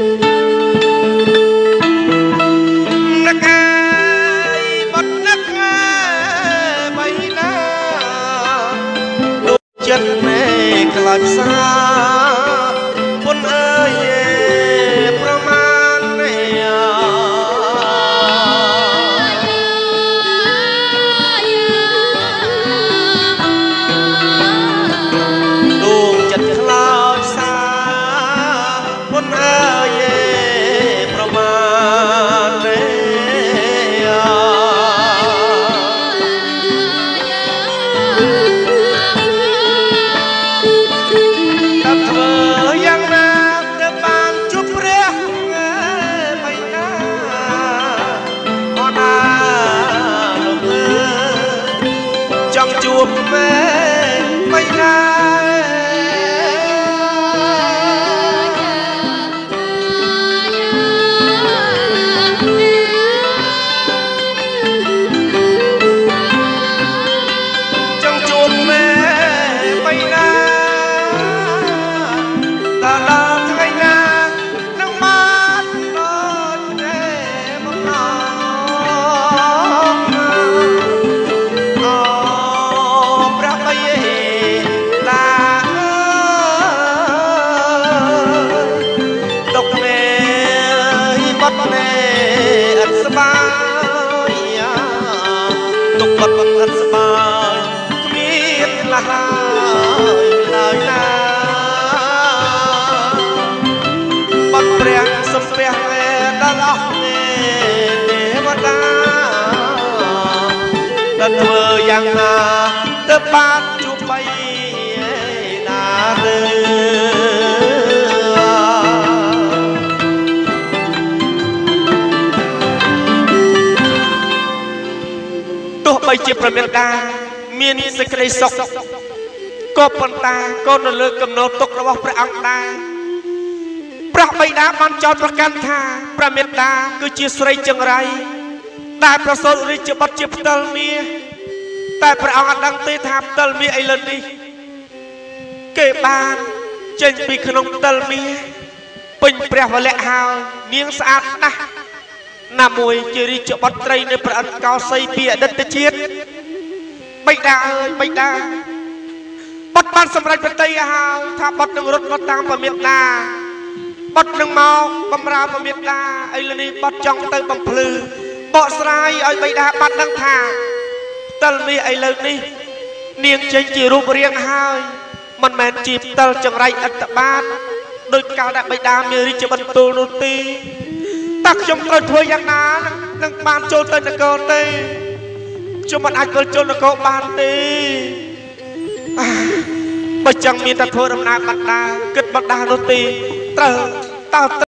ចិត្តណែខ្លាចផ្សាពុនអើយប្រមាណណែដួងចិត្តខ្លោចផ្សាពុនអើយប្រមាណណែជួបមេបៃណាចង់ជួបមេបៃណាដល់ថ្ងៃណានឹងបានដល់ទេមកទុកបាត់អត់ស្បាយគ្មានណាហើយឡើយណាបាត់ព្រះសំព្រះដល់អស់ទេវតាដល់ធ្វើយ៉ាងណាទៅបានជួបបីណាទេទោះបីជាប្រមេតាមានសេចក្តីសុខក៏ប៉ុន្តែក៏នៅលើកំណត់ទុករបស់ព្រះអង្គដែរព្រះបិតាបានចោទប្រកាន់ថាប្រមេតាគឺជាស្រីចង្រៃដែលប្រសូតរាជបុត្រជាផ្ទាល់មាសតែព្រះអង្គអត់ដឹងទេថាផ្ទាល់មាសឥឡូវនេះគេបានចេញពីក្នុងផ្ទាល់មាសពេញព្រះវលៈហើយនាងស្អាតណាស់ណាមួយជារាជបុត្រីនៃព្រះអន្តកោសីពីអតីតជាតិបិតាអើយបិតាបុត្របានសម្រេចប្រតិយហើយថាបុត្រនឹងរត់មកតាមប្រមេតាបុត្រនឹងមកបំរើប្រមេតាឥឡូវនេះបុត្រចង់ទៅបំភ្លឺបកស្រាយឲ្យបិតាបានដឹងថាផ្ទាល់មាសឥឡូវនេះនាងចេញជារូបរាងហើយមិនមែនជាផ្ទាល់ចង្រៃអត្តបាទដោយកាលដែលបិតាមានរាជបន្ទូលនោះទេតើខ្ញុំត្រូវធ្វើយ៉ាងណានឹងបានចូលទៅនគរទេខ្ញុំមិនអាចចូលនគរបានទេបើចឹងមានតែធ្វើដំណើរបណ្ដាគិតបណ្ដានោះទេត្រូវតើ